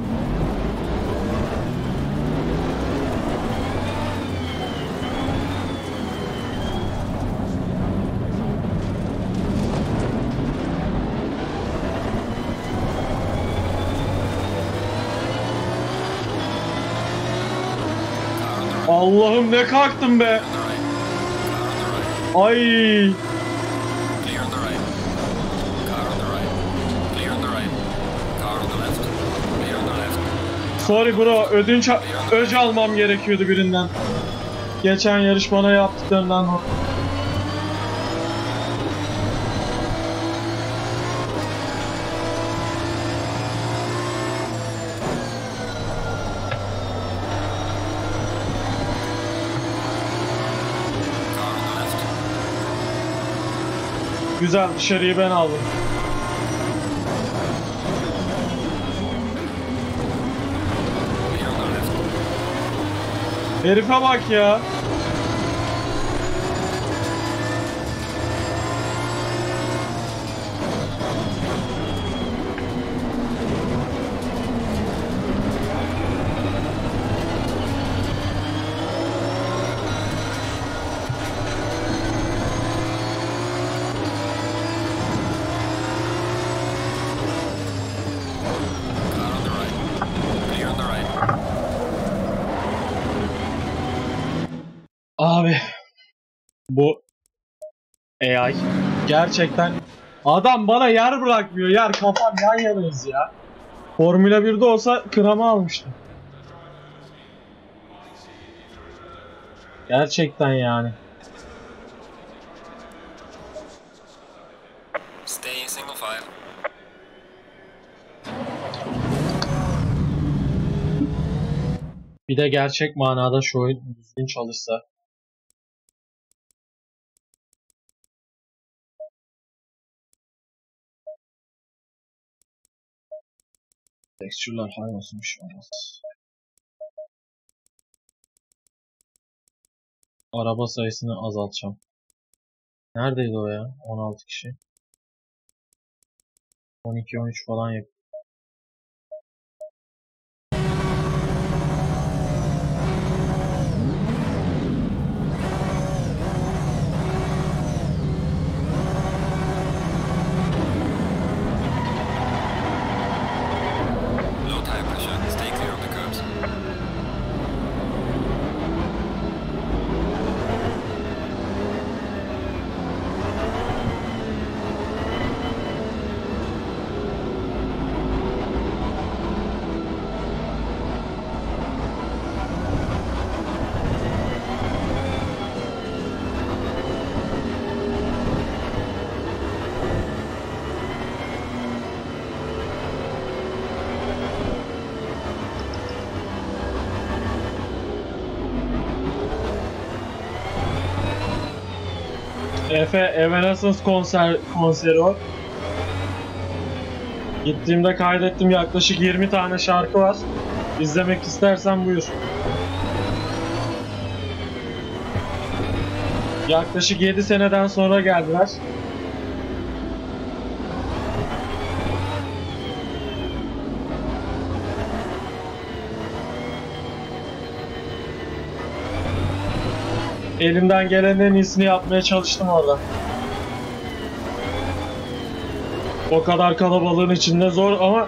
Allah'ım ne kalktım be. On the right. Car on the right. Ay. Clear on the right. Car on the right. Clear on the right. Car on the left. Clear on the left. Sorry bro, ödünç almam gerekiyordu birinden. Geçen yarış bana yaptıklarından dolayı. Car on the left. Güzel, dışarıyı ben aldım. Clear on the left. Herife bak ya. Car on the right. Clear on the right. Abi. Bu AI gerçekten adam bana yer bırakmıyor. Yer kafam yan yanayız ya. Formula 1'de olsa kıramı almıştım. Gerçekten yani. Stay in single file. Bir de gerçek manada şu oyun düzgün çalışsa. Tekstürler hay olsun, bir şey olmaz. Araba sayısını azaltacağım. Neredeydi o ya? 16 kişi. 12-13 falan yap. Low tire pressure. Stay clear of the curbs. Efe Evanescence konseri o. Gittiğimde kaydettim, yaklaşık 20 tane şarkı var. İzlemek istersen buyur. Yaklaşık 7 seneden sonra geldiler. Elimden gelenin en iyisini yapmaya çalıştım orada. O kadar kalabalığın içinde zor ama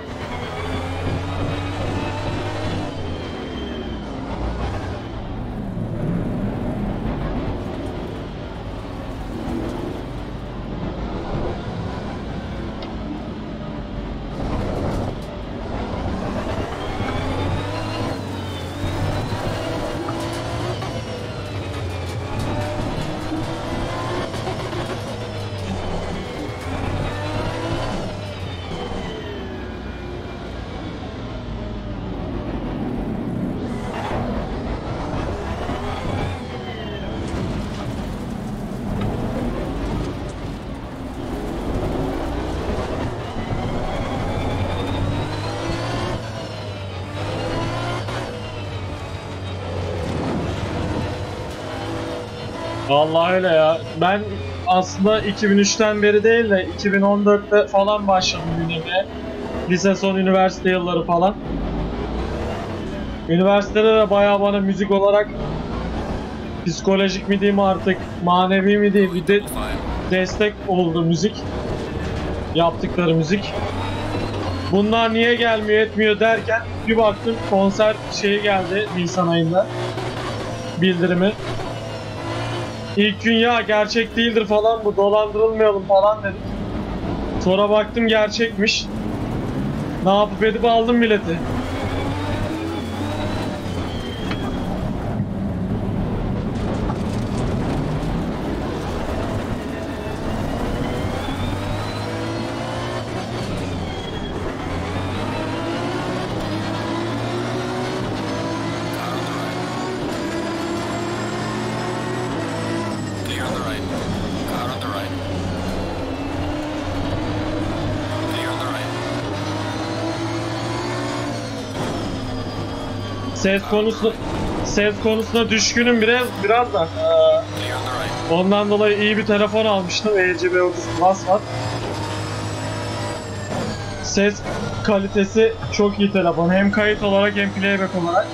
vallahi öyle ya. Ben aslında 2003'ten beri değil de 2014'te falan başladım dinlemeye. Lise son üniversite yılları falan. Üniversitede de bayağı bana müzik olarak psikolojik mi diyeyim artık, manevi mi diyeyim, bir de destek oldu müzik. Yaptıkları müzik. Bunlar niye gelmiyor etmiyor derken bir baktım konser şeyi geldi Nisan ayında. Bildirimi. İlk gün ya gerçek değildir falan, bu dolandırılmayalım falan dedik. Sonra baktım gerçekmiş. Ne yapıp edip aldım bileti. Ses konusuna düşkünüm biraz da. Ondan dolayı iyi bir telefon almıştım. LG V30 Plus var. Ses kalitesi çok iyi telefon. Hem kayıt olarak hem playback olarak.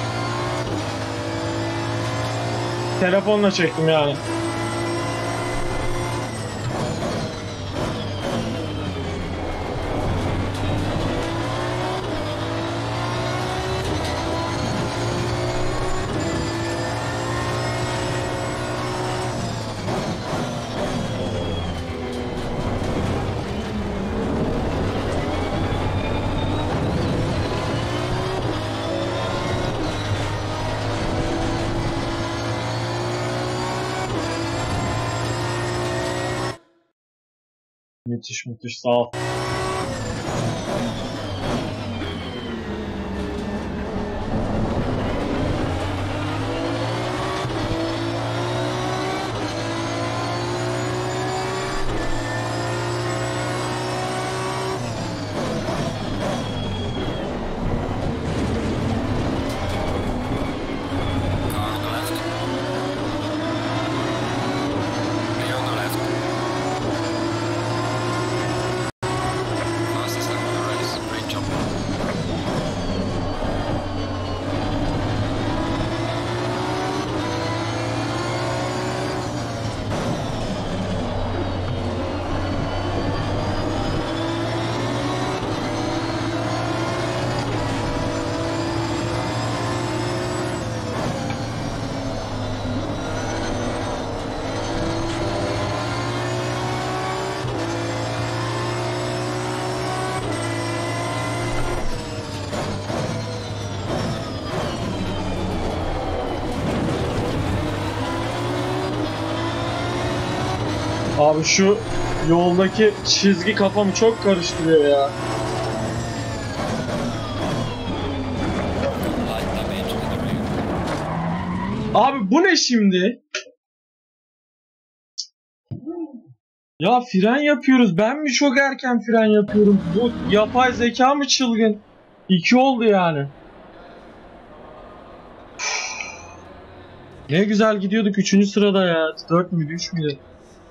Telefonla çektim yani. Müthiş sağ ol. Abi şu yoldaki çizgi kafamı çok karıştırıyor ya. Abi bu ne şimdi? Ya fren yapıyoruz. Ben mi çok erken fren yapıyorum? Bu yapay zeka mı çılgın? 2 oldu yani. Ne güzel gidiyorduk 3. sırada ya. 4 müydü 3 müydü?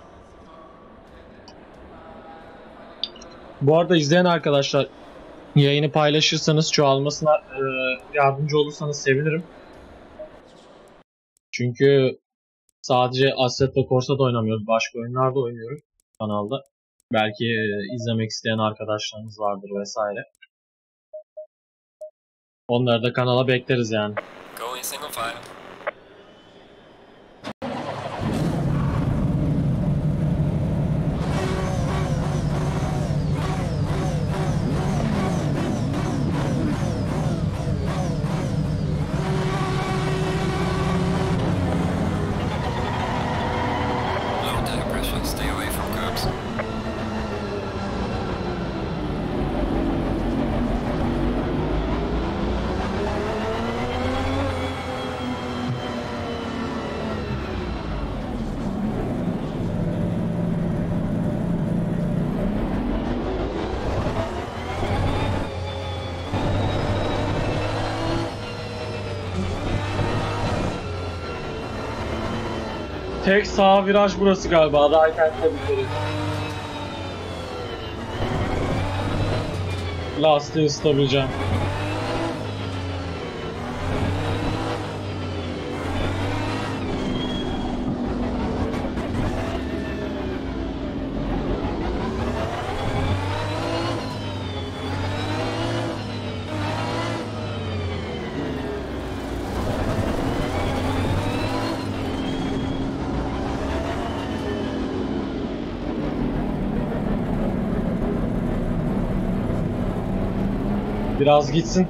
Bu arada izleyen arkadaşlar, yayını paylaşırsanız, çoğalmasına yardımcı olursanız sevinirim. Çünkü sadece Assetto Corsa'da oynamıyoruz. Başka oyunlarda oynuyoruz kanalda. Belki izlemek isteyen arkadaşlarımız vardır vesaire. Onları da kanala bekleriz yani. Going single file. Low tire pressure, stay away from curbs. Tek sağ viraj burası galiba. Daha erken bitleri. Lastiği ısıtabileceğim. Biraz gitsin.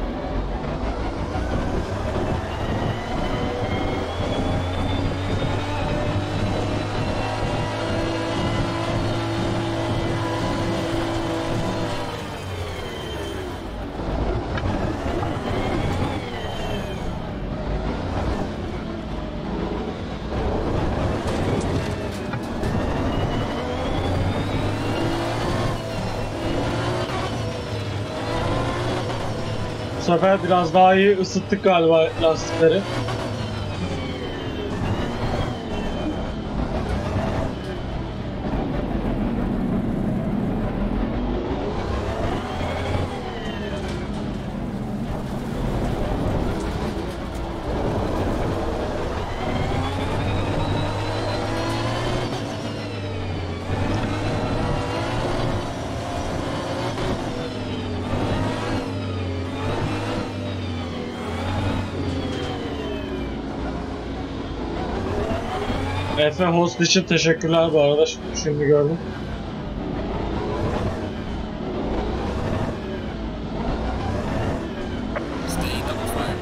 Bu sefer biraz daha iyi ısıttık galiba lastikleri. Efe host için teşekkürler bu arada. Şimdi gördüm. Stay double file.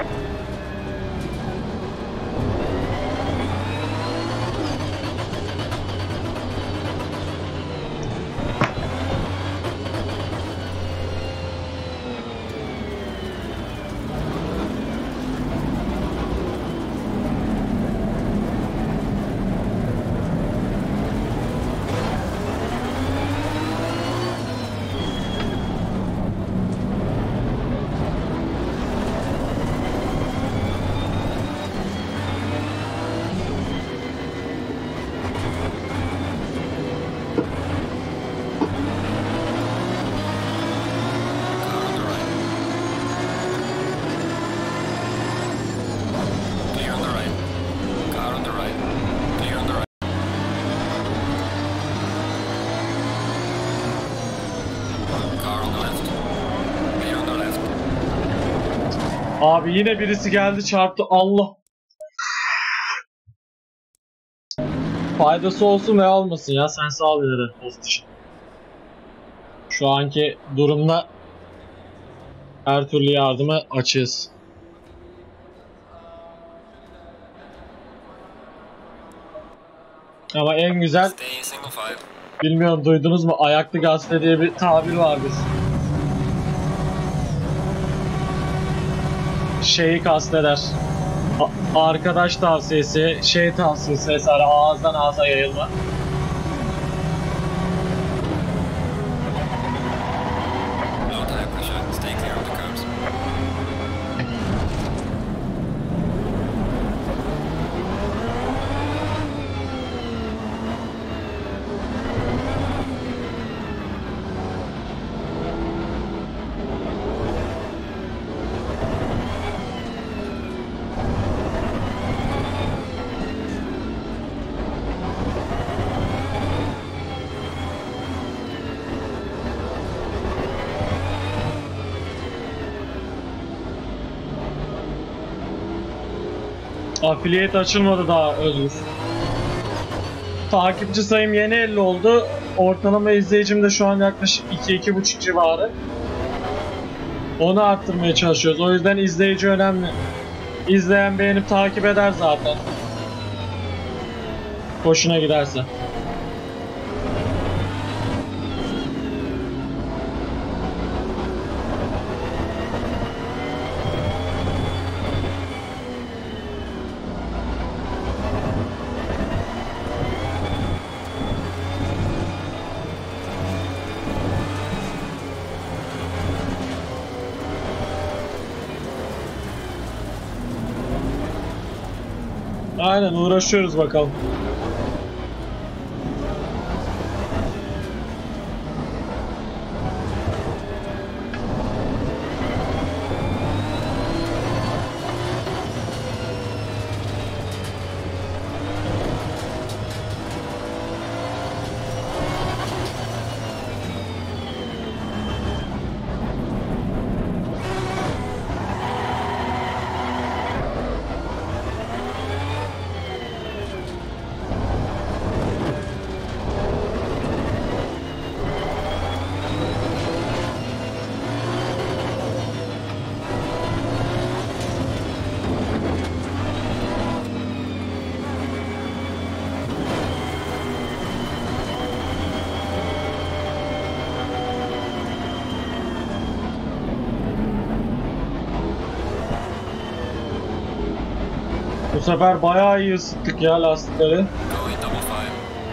Car on the right. Clear on the right. Car on the right. Clear on the right. Car on the left. Clear on the left. Abi yine birisi geldi çarptı. Allah. Faydası olsun veya olmasın ya. Sen sağ ol yine de host için. Şu anki durumda her türlü yardıma açığız. Ama en güzel, Stay single file. bilmiyorum duydunuz mu, ayaklı gazete diye bir tabir vardır. Şeyi kasteder. Arkadaş tavsiyesi, şey tavsiyesi vesaire, ağızdan ağza yayılma. Affiliate açılmadı daha Özgür. Takipçi sayım yeni 50 oldu. Ortalama izleyicim de şu an yaklaşık 2-2,5 civarı. Onu arttırmaya çalışıyoruz. O yüzden izleyici önemli. İzleyen beğenip takip eder zaten. Hoşuna giderse. Aynen uğraşıyoruz bakalım. Bu sefer bayağı iyi ısıttık ya lastikleri. Going double fine.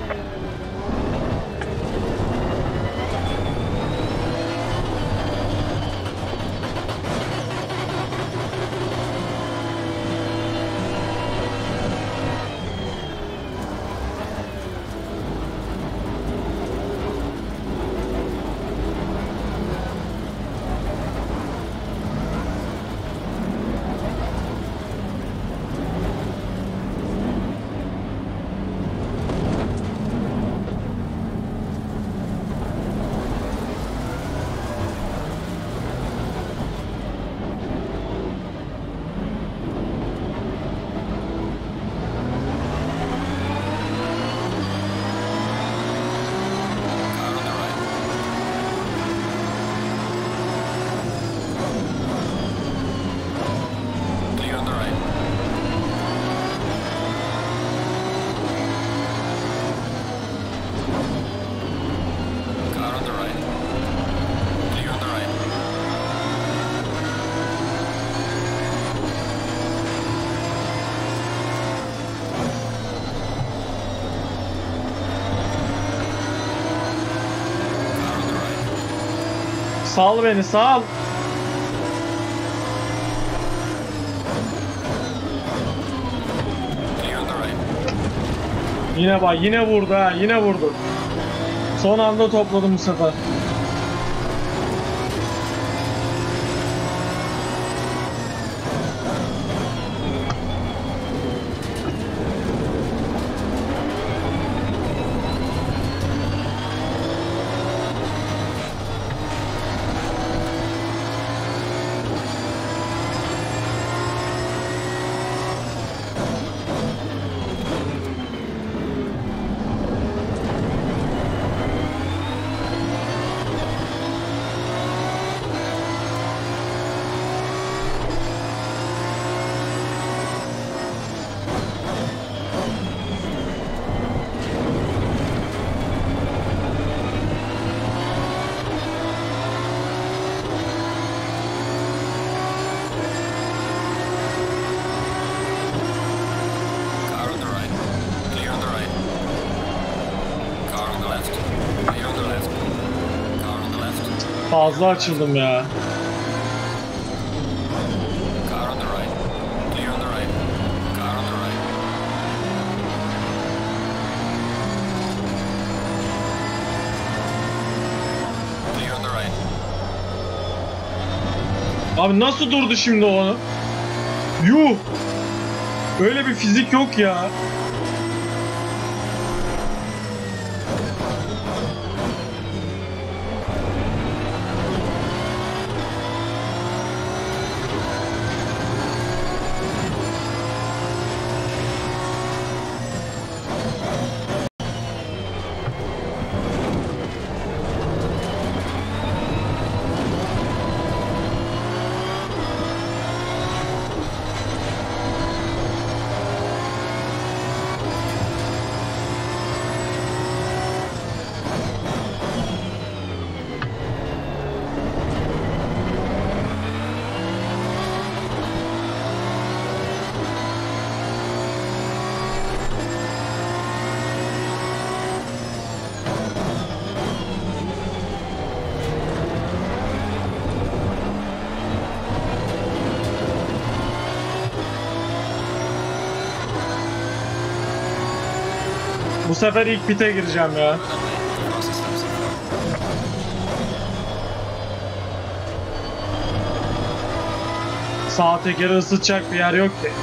Car on the right. Clear on the right. Car on the right. Clear on the right. Car on the right. Sal beni sal. Clear on the right. Yine bak yine vurdu ha yine vurdu. Son anda topladım bu sefer. Car on the right. Clear on the right. Car on the left. Clear on the left. Car on the left. Fazla açıldım ya. Car on the right. Clear on the right. Car on the right. Clear on the right. Abi nasıl durdu şimdi o? Yuh! Böyle bir fizik yok ya. Bu sefer ilk pit'e gireceğim ya. Sağ tekeri ısıtacak bir yer yok ki.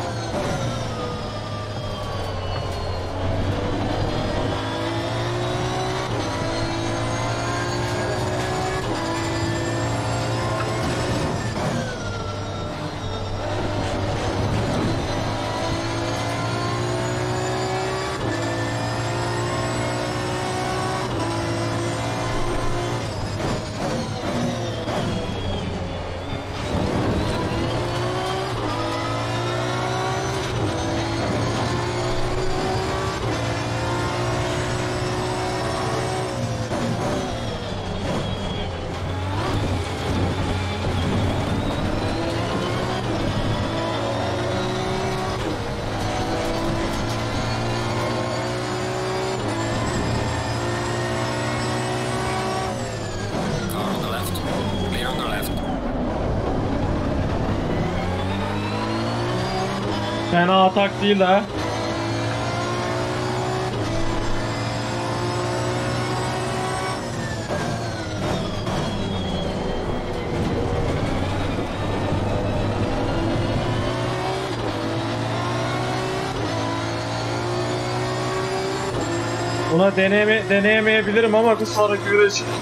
Fena atak değil ha. Buna deneyemeyebilirim ama bir sonraki viraj için.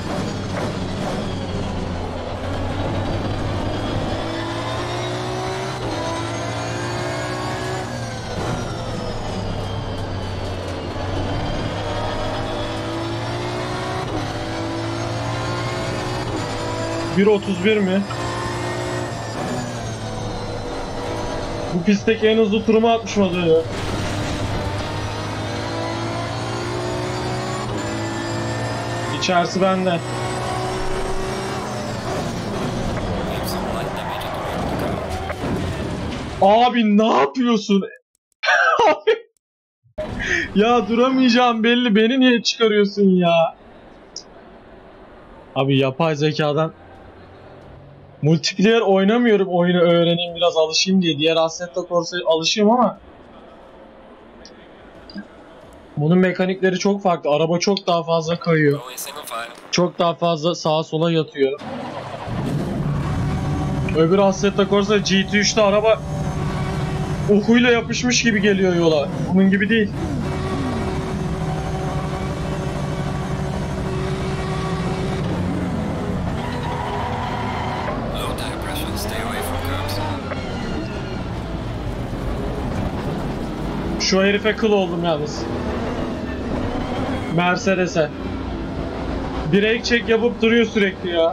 ...1.31 mi? Bu pistteki en hızlı turumu atmışım az önce. İçerisi bende. Abi ne yapıyorsun? Ya duramayacağım belli. Beni niye çıkarıyorsun ya? Abi yapay zekadan multiplayer oynamıyorum, oyunu öğreneyim biraz alışayım diye. Diğer Assetto Corsa'ya alışıyorum ama bunun mekanikleri çok farklı. Araba çok daha fazla kayıyor. Çok daha fazla sağa sola yatıyor. Öbür Assetto Corsa GT3'te araba uhuyla yapışmış gibi geliyor yola. Bunun gibi değil. Şu herife kıl oldum yalnız. Mercedes'e. Brake check yapıp duruyor sürekli ya.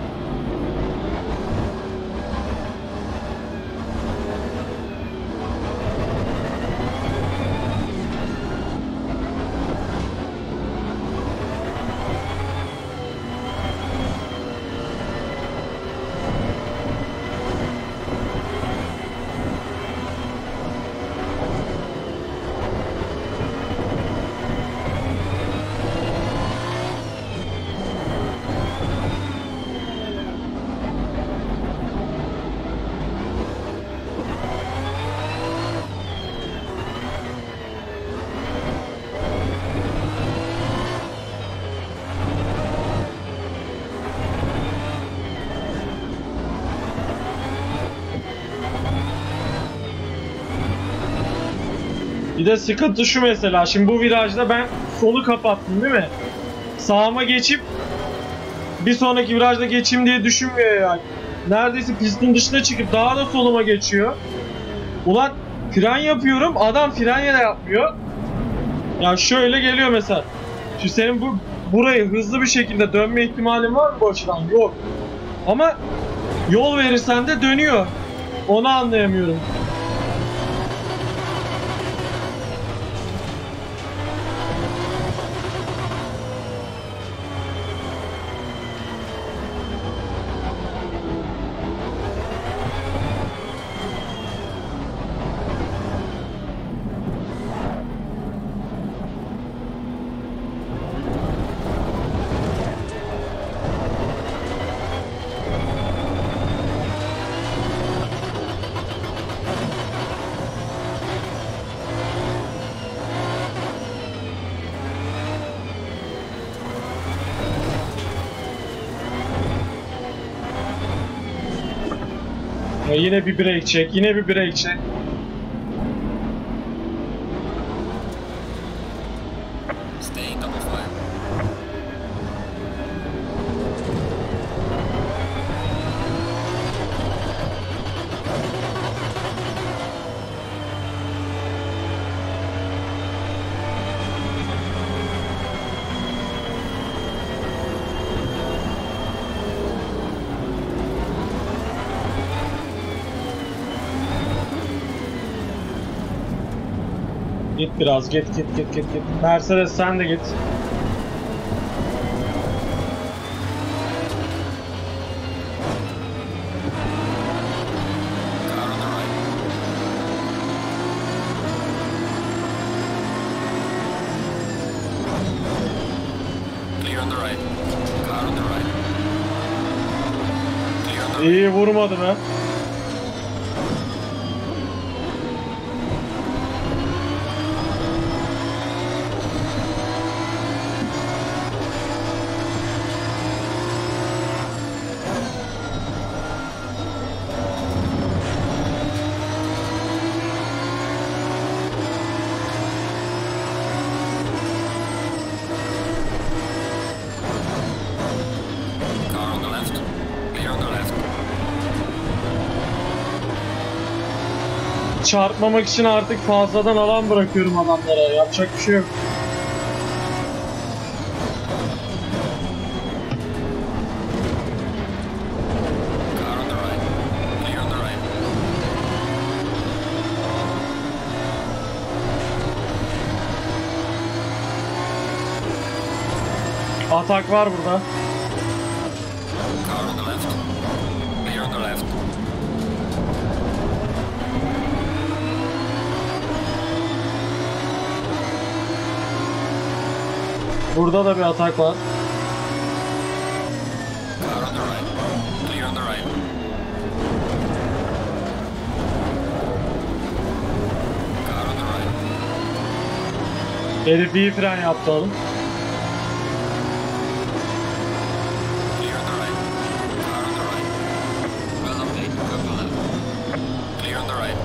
Bir de sıkıntı şu mesela, şimdi bu virajda ben solu kapattım değil mi? Sağıma geçip bir sonraki virajda geçeyim diye düşünmüyor yani. Neredeyse pistin dışına çıkıp daha da soluma geçiyor. Ulan fren yapıyorum, adam fren yine yapmıyor. Ya şöyle geliyor mesela. Şu senin burayı hızlı bir şekilde dönme ihtimalin var mı bu açıdan? Yok. Ama yol verirsen de dönüyor. Onu anlayamıyorum. Yine bir break check, yine bir break check. Stay in double file. Git biraz, git. Mercedes sen de git. Car on the right. Clear on the right. Car on the right. Clear on the right. İyi vurmadı be. Car on the left. Clear on the left. Çarpmamak için artık fazladan alan bırakıyorum adamlara. Yapacak bir şey yok. Car on the right. Clear on the right. Atak var burada. Car on the left. Clear on the left. Burada da bir atak var. Car on the right. Clear on the right. Car on the right. Herif iyi fren yaptı oğlum. Clear on the right. Car on the right. Well update. Go to left. Clear on the right.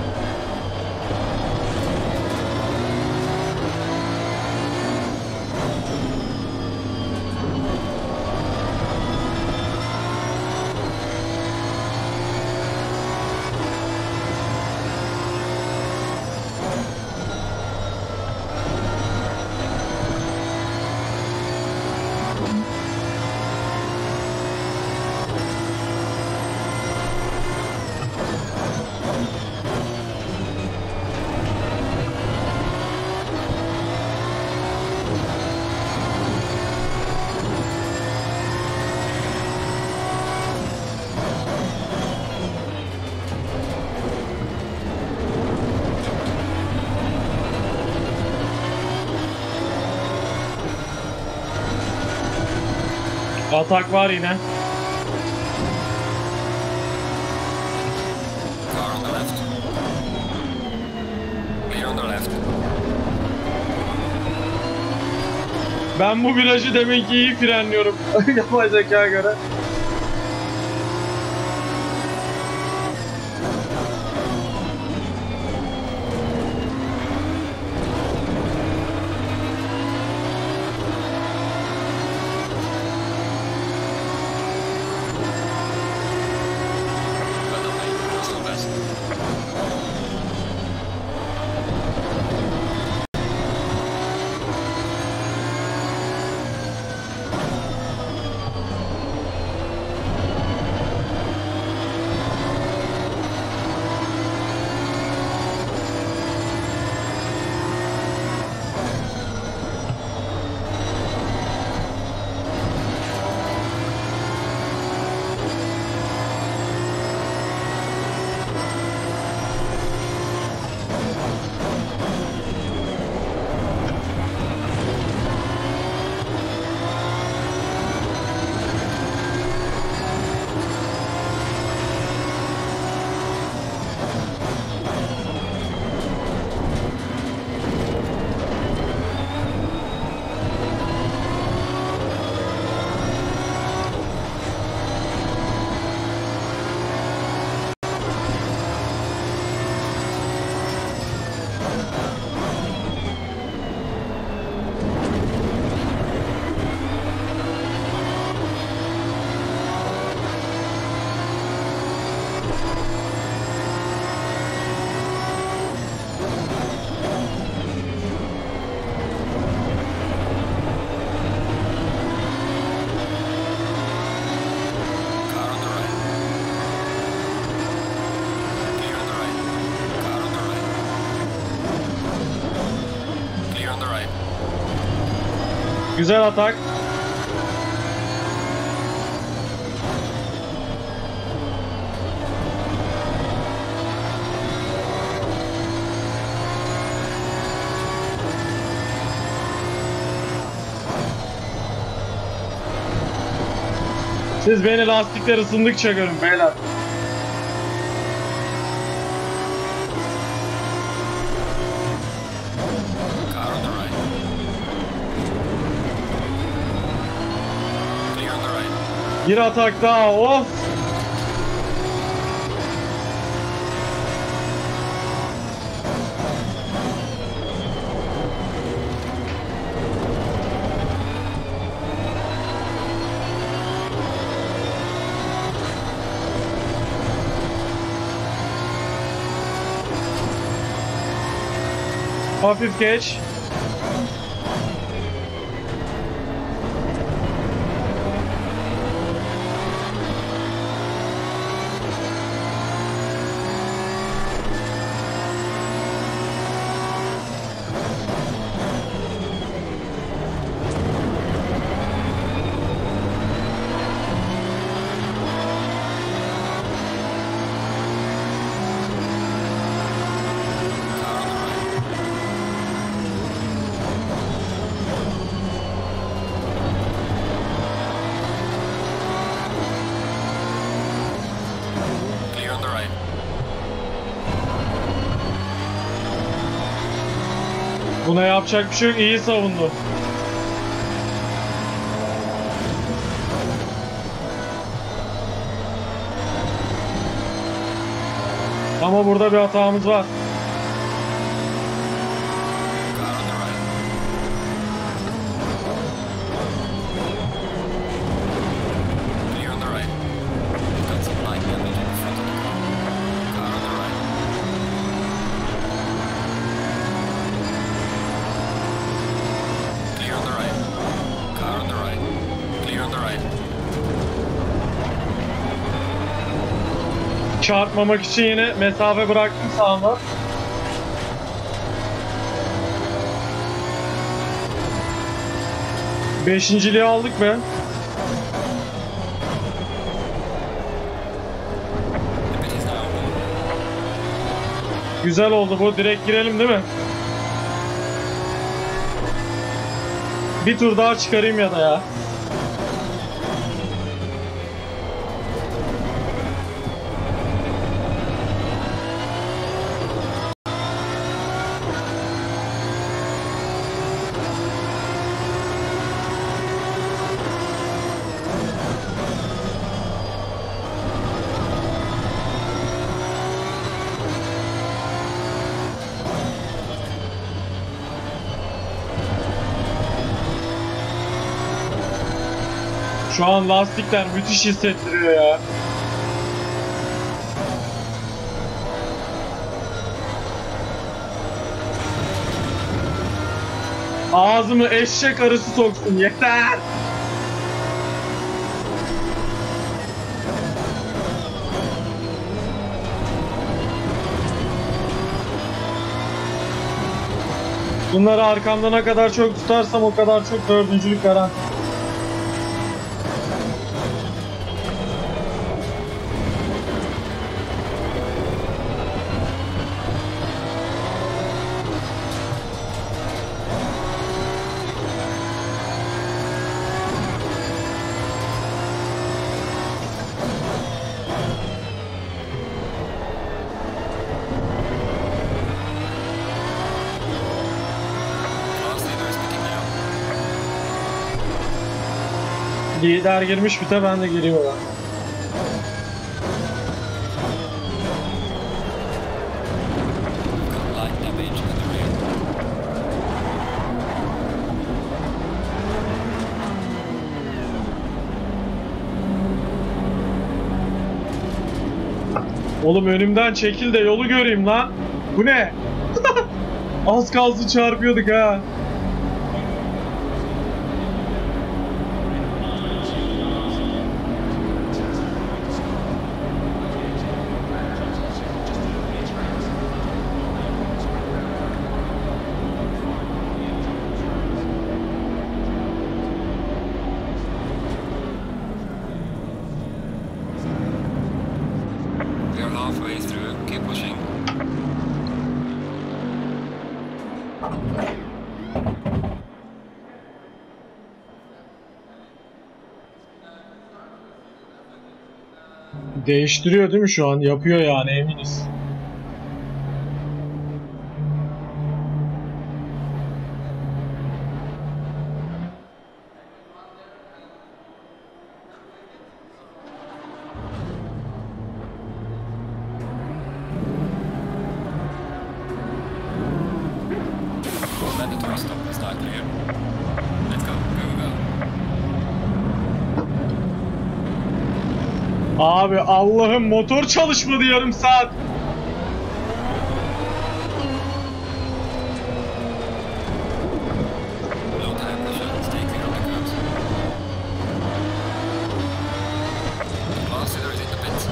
Atak var yine. Car on the left. Clear on the left. Ben bu virajı demek ki iyi frenliyorum. Yapay zekaya göre. Well update. Still best. Güzel atak. Siz beni lastikler ısındıkça görün beyler. Bir atak daha, of! Hafif geç. Buna yapacak bir şey yok. İyi savundu. Ama burada bir hatamız var. Çarpmamak için yine mesafe bıraktım sağına. Beşinciliği aldık be. Güzel oldu bu. Direkt girelim değil mi? Bir tur daha çıkarayım ya da ya. Şu an lastikler müthiş hissettiriyor ya. Ağzımı eşek arısı soksun yeter. Bunları arkamda ne kadar çok tutarsam o kadar çok dördüncülük garanti. Lider girmiş bite, ben de gireyim ona. Oğlum önümden çekil de yolu göreyim lan. Bu ne? Az kalsın çarpıyorduk ha. We are halfway through. Keep pushing. Değiştiriyor değil mi şu an? Yapıyor yani, eminiz. Mandatory stop is not clear. Let's go, go, go. Abi Allah'ım, motor çalışmadı yarım saat. Low time pressure, stay clear of the curves. Last hitter is in the pits.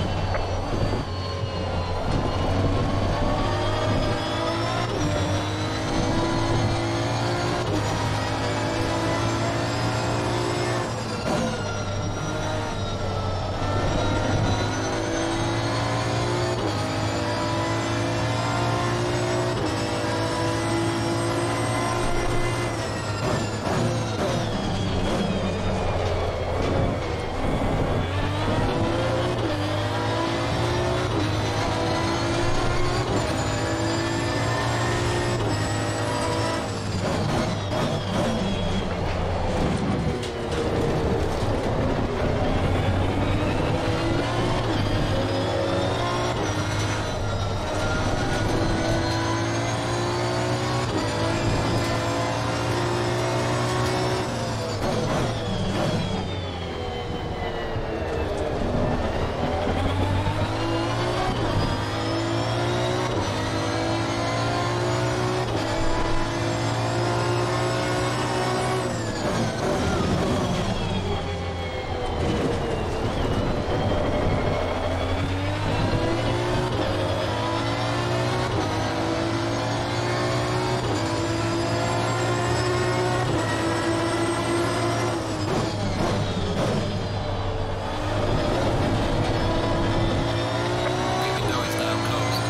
Window is now closed.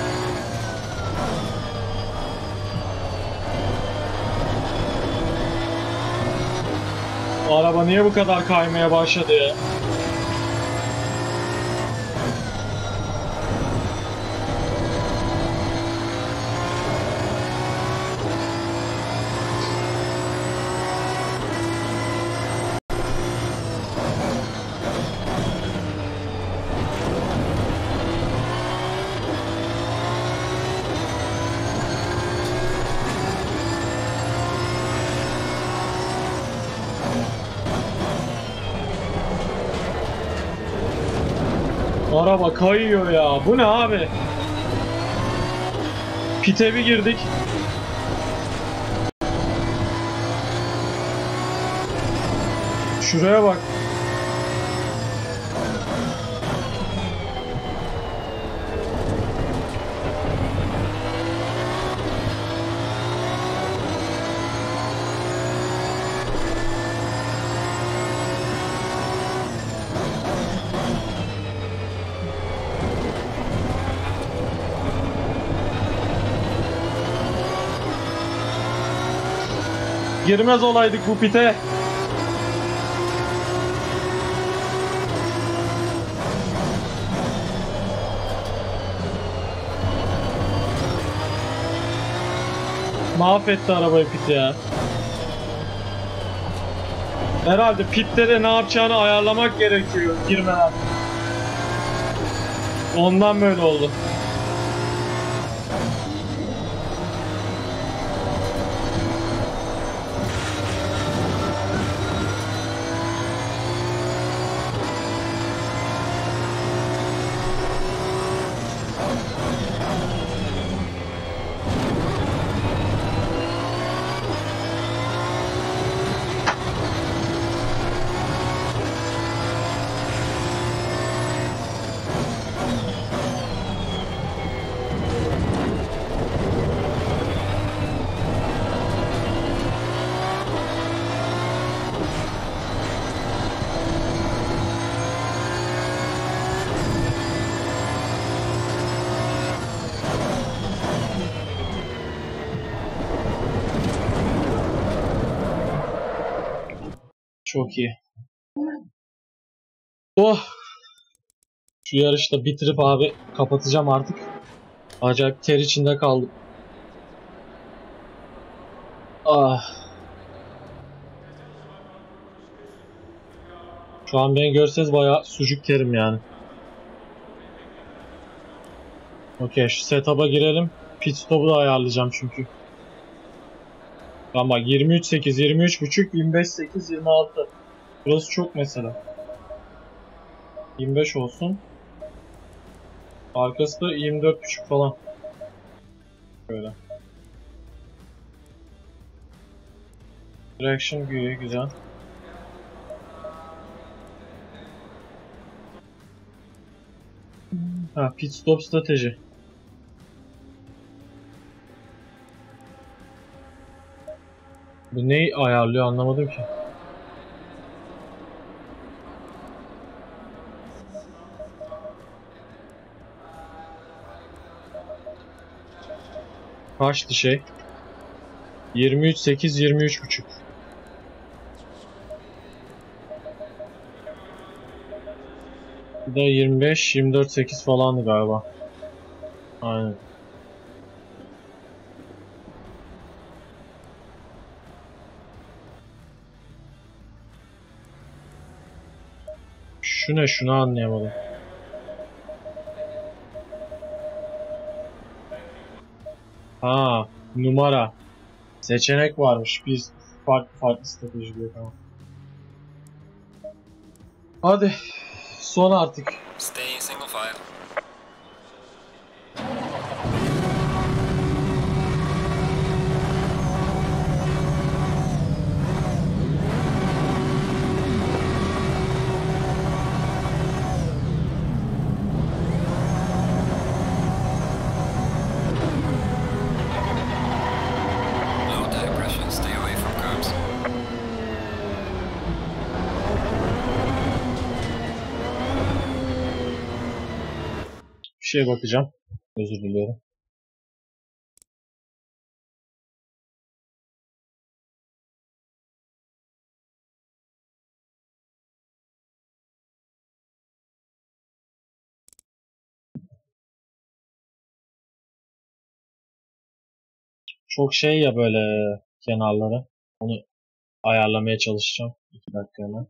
Bu araba niye bu kadar kaymaya başladı ya? Araba kayıyor ya. Bu ne abi? Pite bir girdik. Şuraya bak. Girmez olaydık bu pite. Mahvetti arabayı pit ya. Herhalde pitte de ne yapacağını ayarlamak gerekiyor girmeden. Ondan böyle oldu. Çok iyi. Oh! Şu yarışta bitirip abi kapatacağım artık. Acayip ter içinde kaldım. Ah. Şu an beni görseniz bayağı sucuk terim yani. Okey, şu setup'a girelim. Pit stop'u da ayarlayacağım çünkü. Ama 23.8, 23.5, 25.8, 26. Burası çok mesela. 25 olsun. Arkası da 24.5 falan. Böyle. Traction güzel. Ha, pit stop strateji. Bu neyi ayarlıyor anlamadım ki. Kaçtı şey? 23.8, 23.5. Bu da 25, 24.8 falandı galiba. Aynen. Şu ne? Şunu anlayamadım. Ha, numara. Seçenek varmış. Biz farklı strateji diyor, tamam. Hadi. Son artık. Stay in single file. Low tire pressure. Stay away from curbs. Bir şeye bakacağım. Özür diliyorum. Çok şey ya böyle kenarları. Onu ayarlamaya çalışacağım. 2 dakika hemen.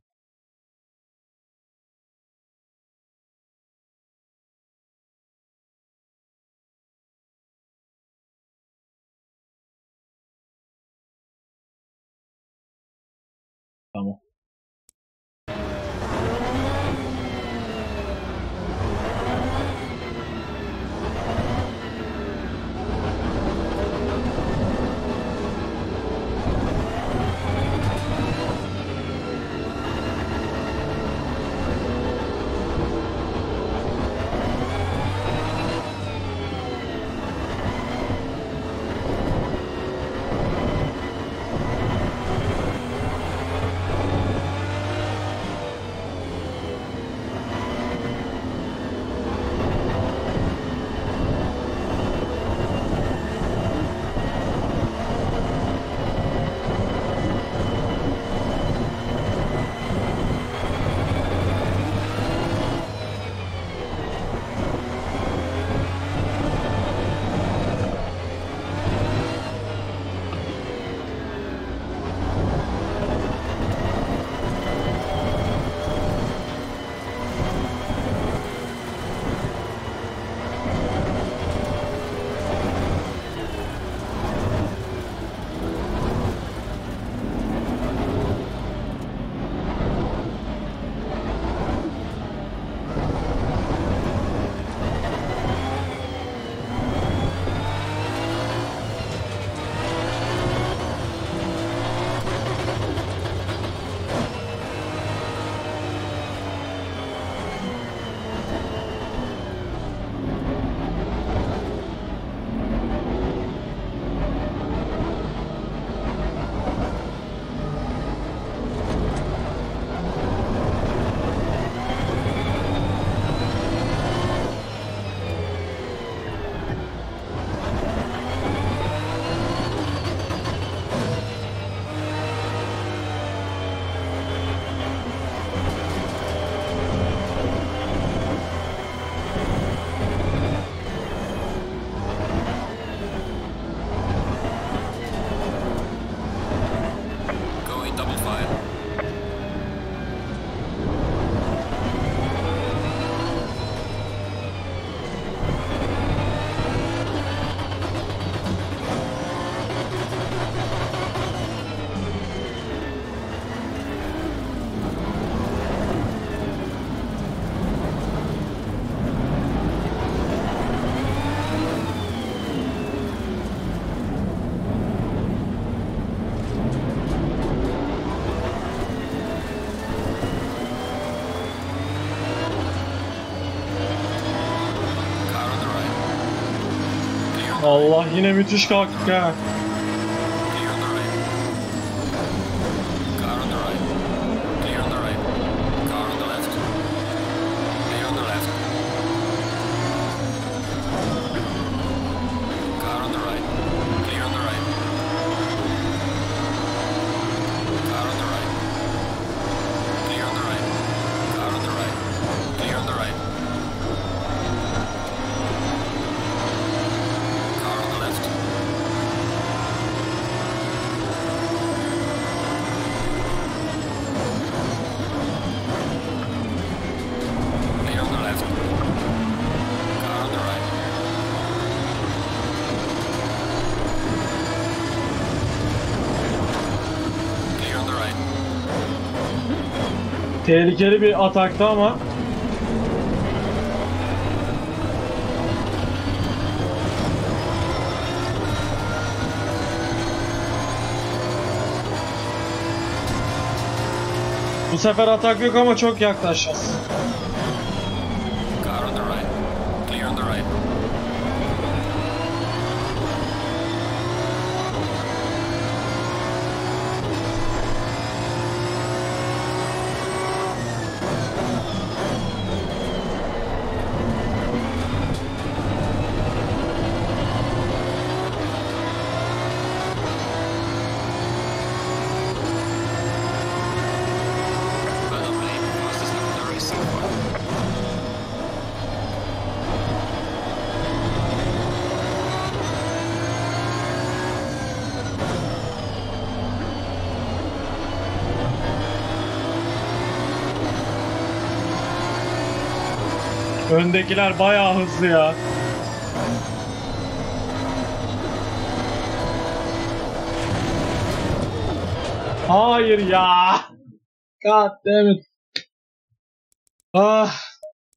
Tamam. Allah yine müthiş kalktık ha. Clear on the right. Car on the right. Clear on the right. Car on the left. Clear on the left. Car on the right. Clear on the right. Car on the right. Clear on the right. Car on the right. Clear on the right. Car on the left. Clear on the left. Car on the right. Clear on the right. Tehlikeli bir ataktı ama. Bu sefer atak yok ama çok yaklaşacağız. Car on the right. Clear on the right. Lovely. Fastest lap in the race so far. Öndekiler bayağı hızlı ya. Hayır ya. God damn it. Ah.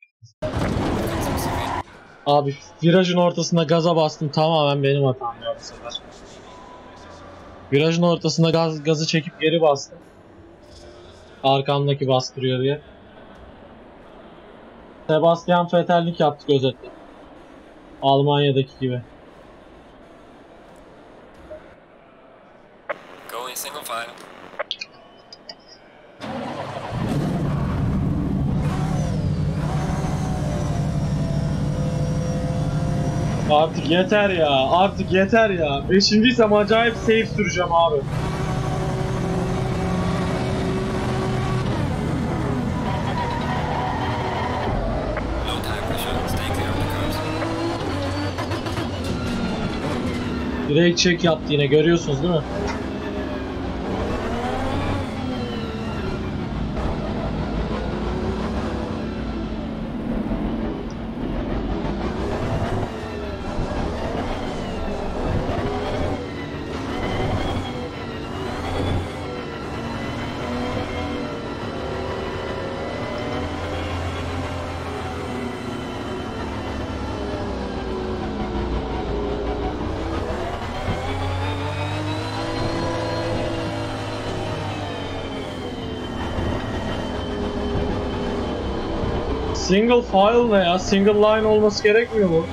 Abi virajın ortasında gaza bastım, tamamen benim hatam ya bu sefer. Virajın ortasında gazı çekip geri bastım. Arkamdaki bastırıyor diye. Sebastian Vettel'lik yaptık özetle. Almanya'daki gibi. Go in single file. Artık yeter ya. Artık yeter ya. Beşinciysem acayip safe süreceğim abi. Low tire pressure. Stay clear of the curves. Direkt check yaptı yine, görüyorsunuz değil mi? Single file ne ya? Single line olması gerekmiyor mu?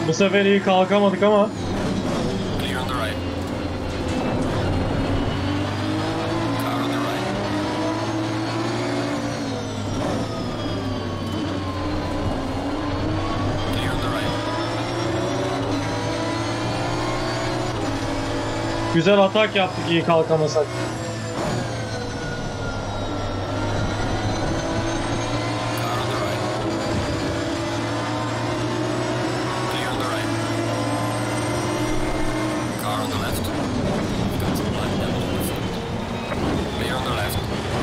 Bu sefer iyi kalkamadık ama. Clear on the right. Car on the right. Clear on the right. Güzel atak yaptık iyi kalkamasak. Car on the right. Clear on the right. Car on the left. Got some light level on the front. Clear on the left.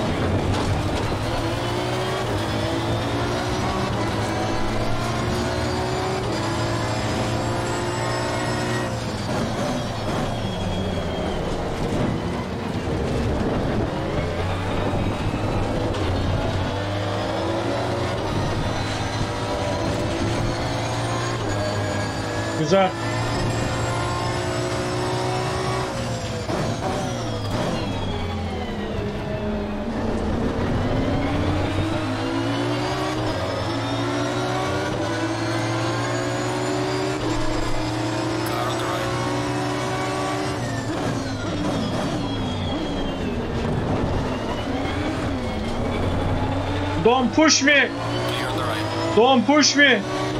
Güzel. Car on the right. Don't push me. Clear on the right. Don't push me.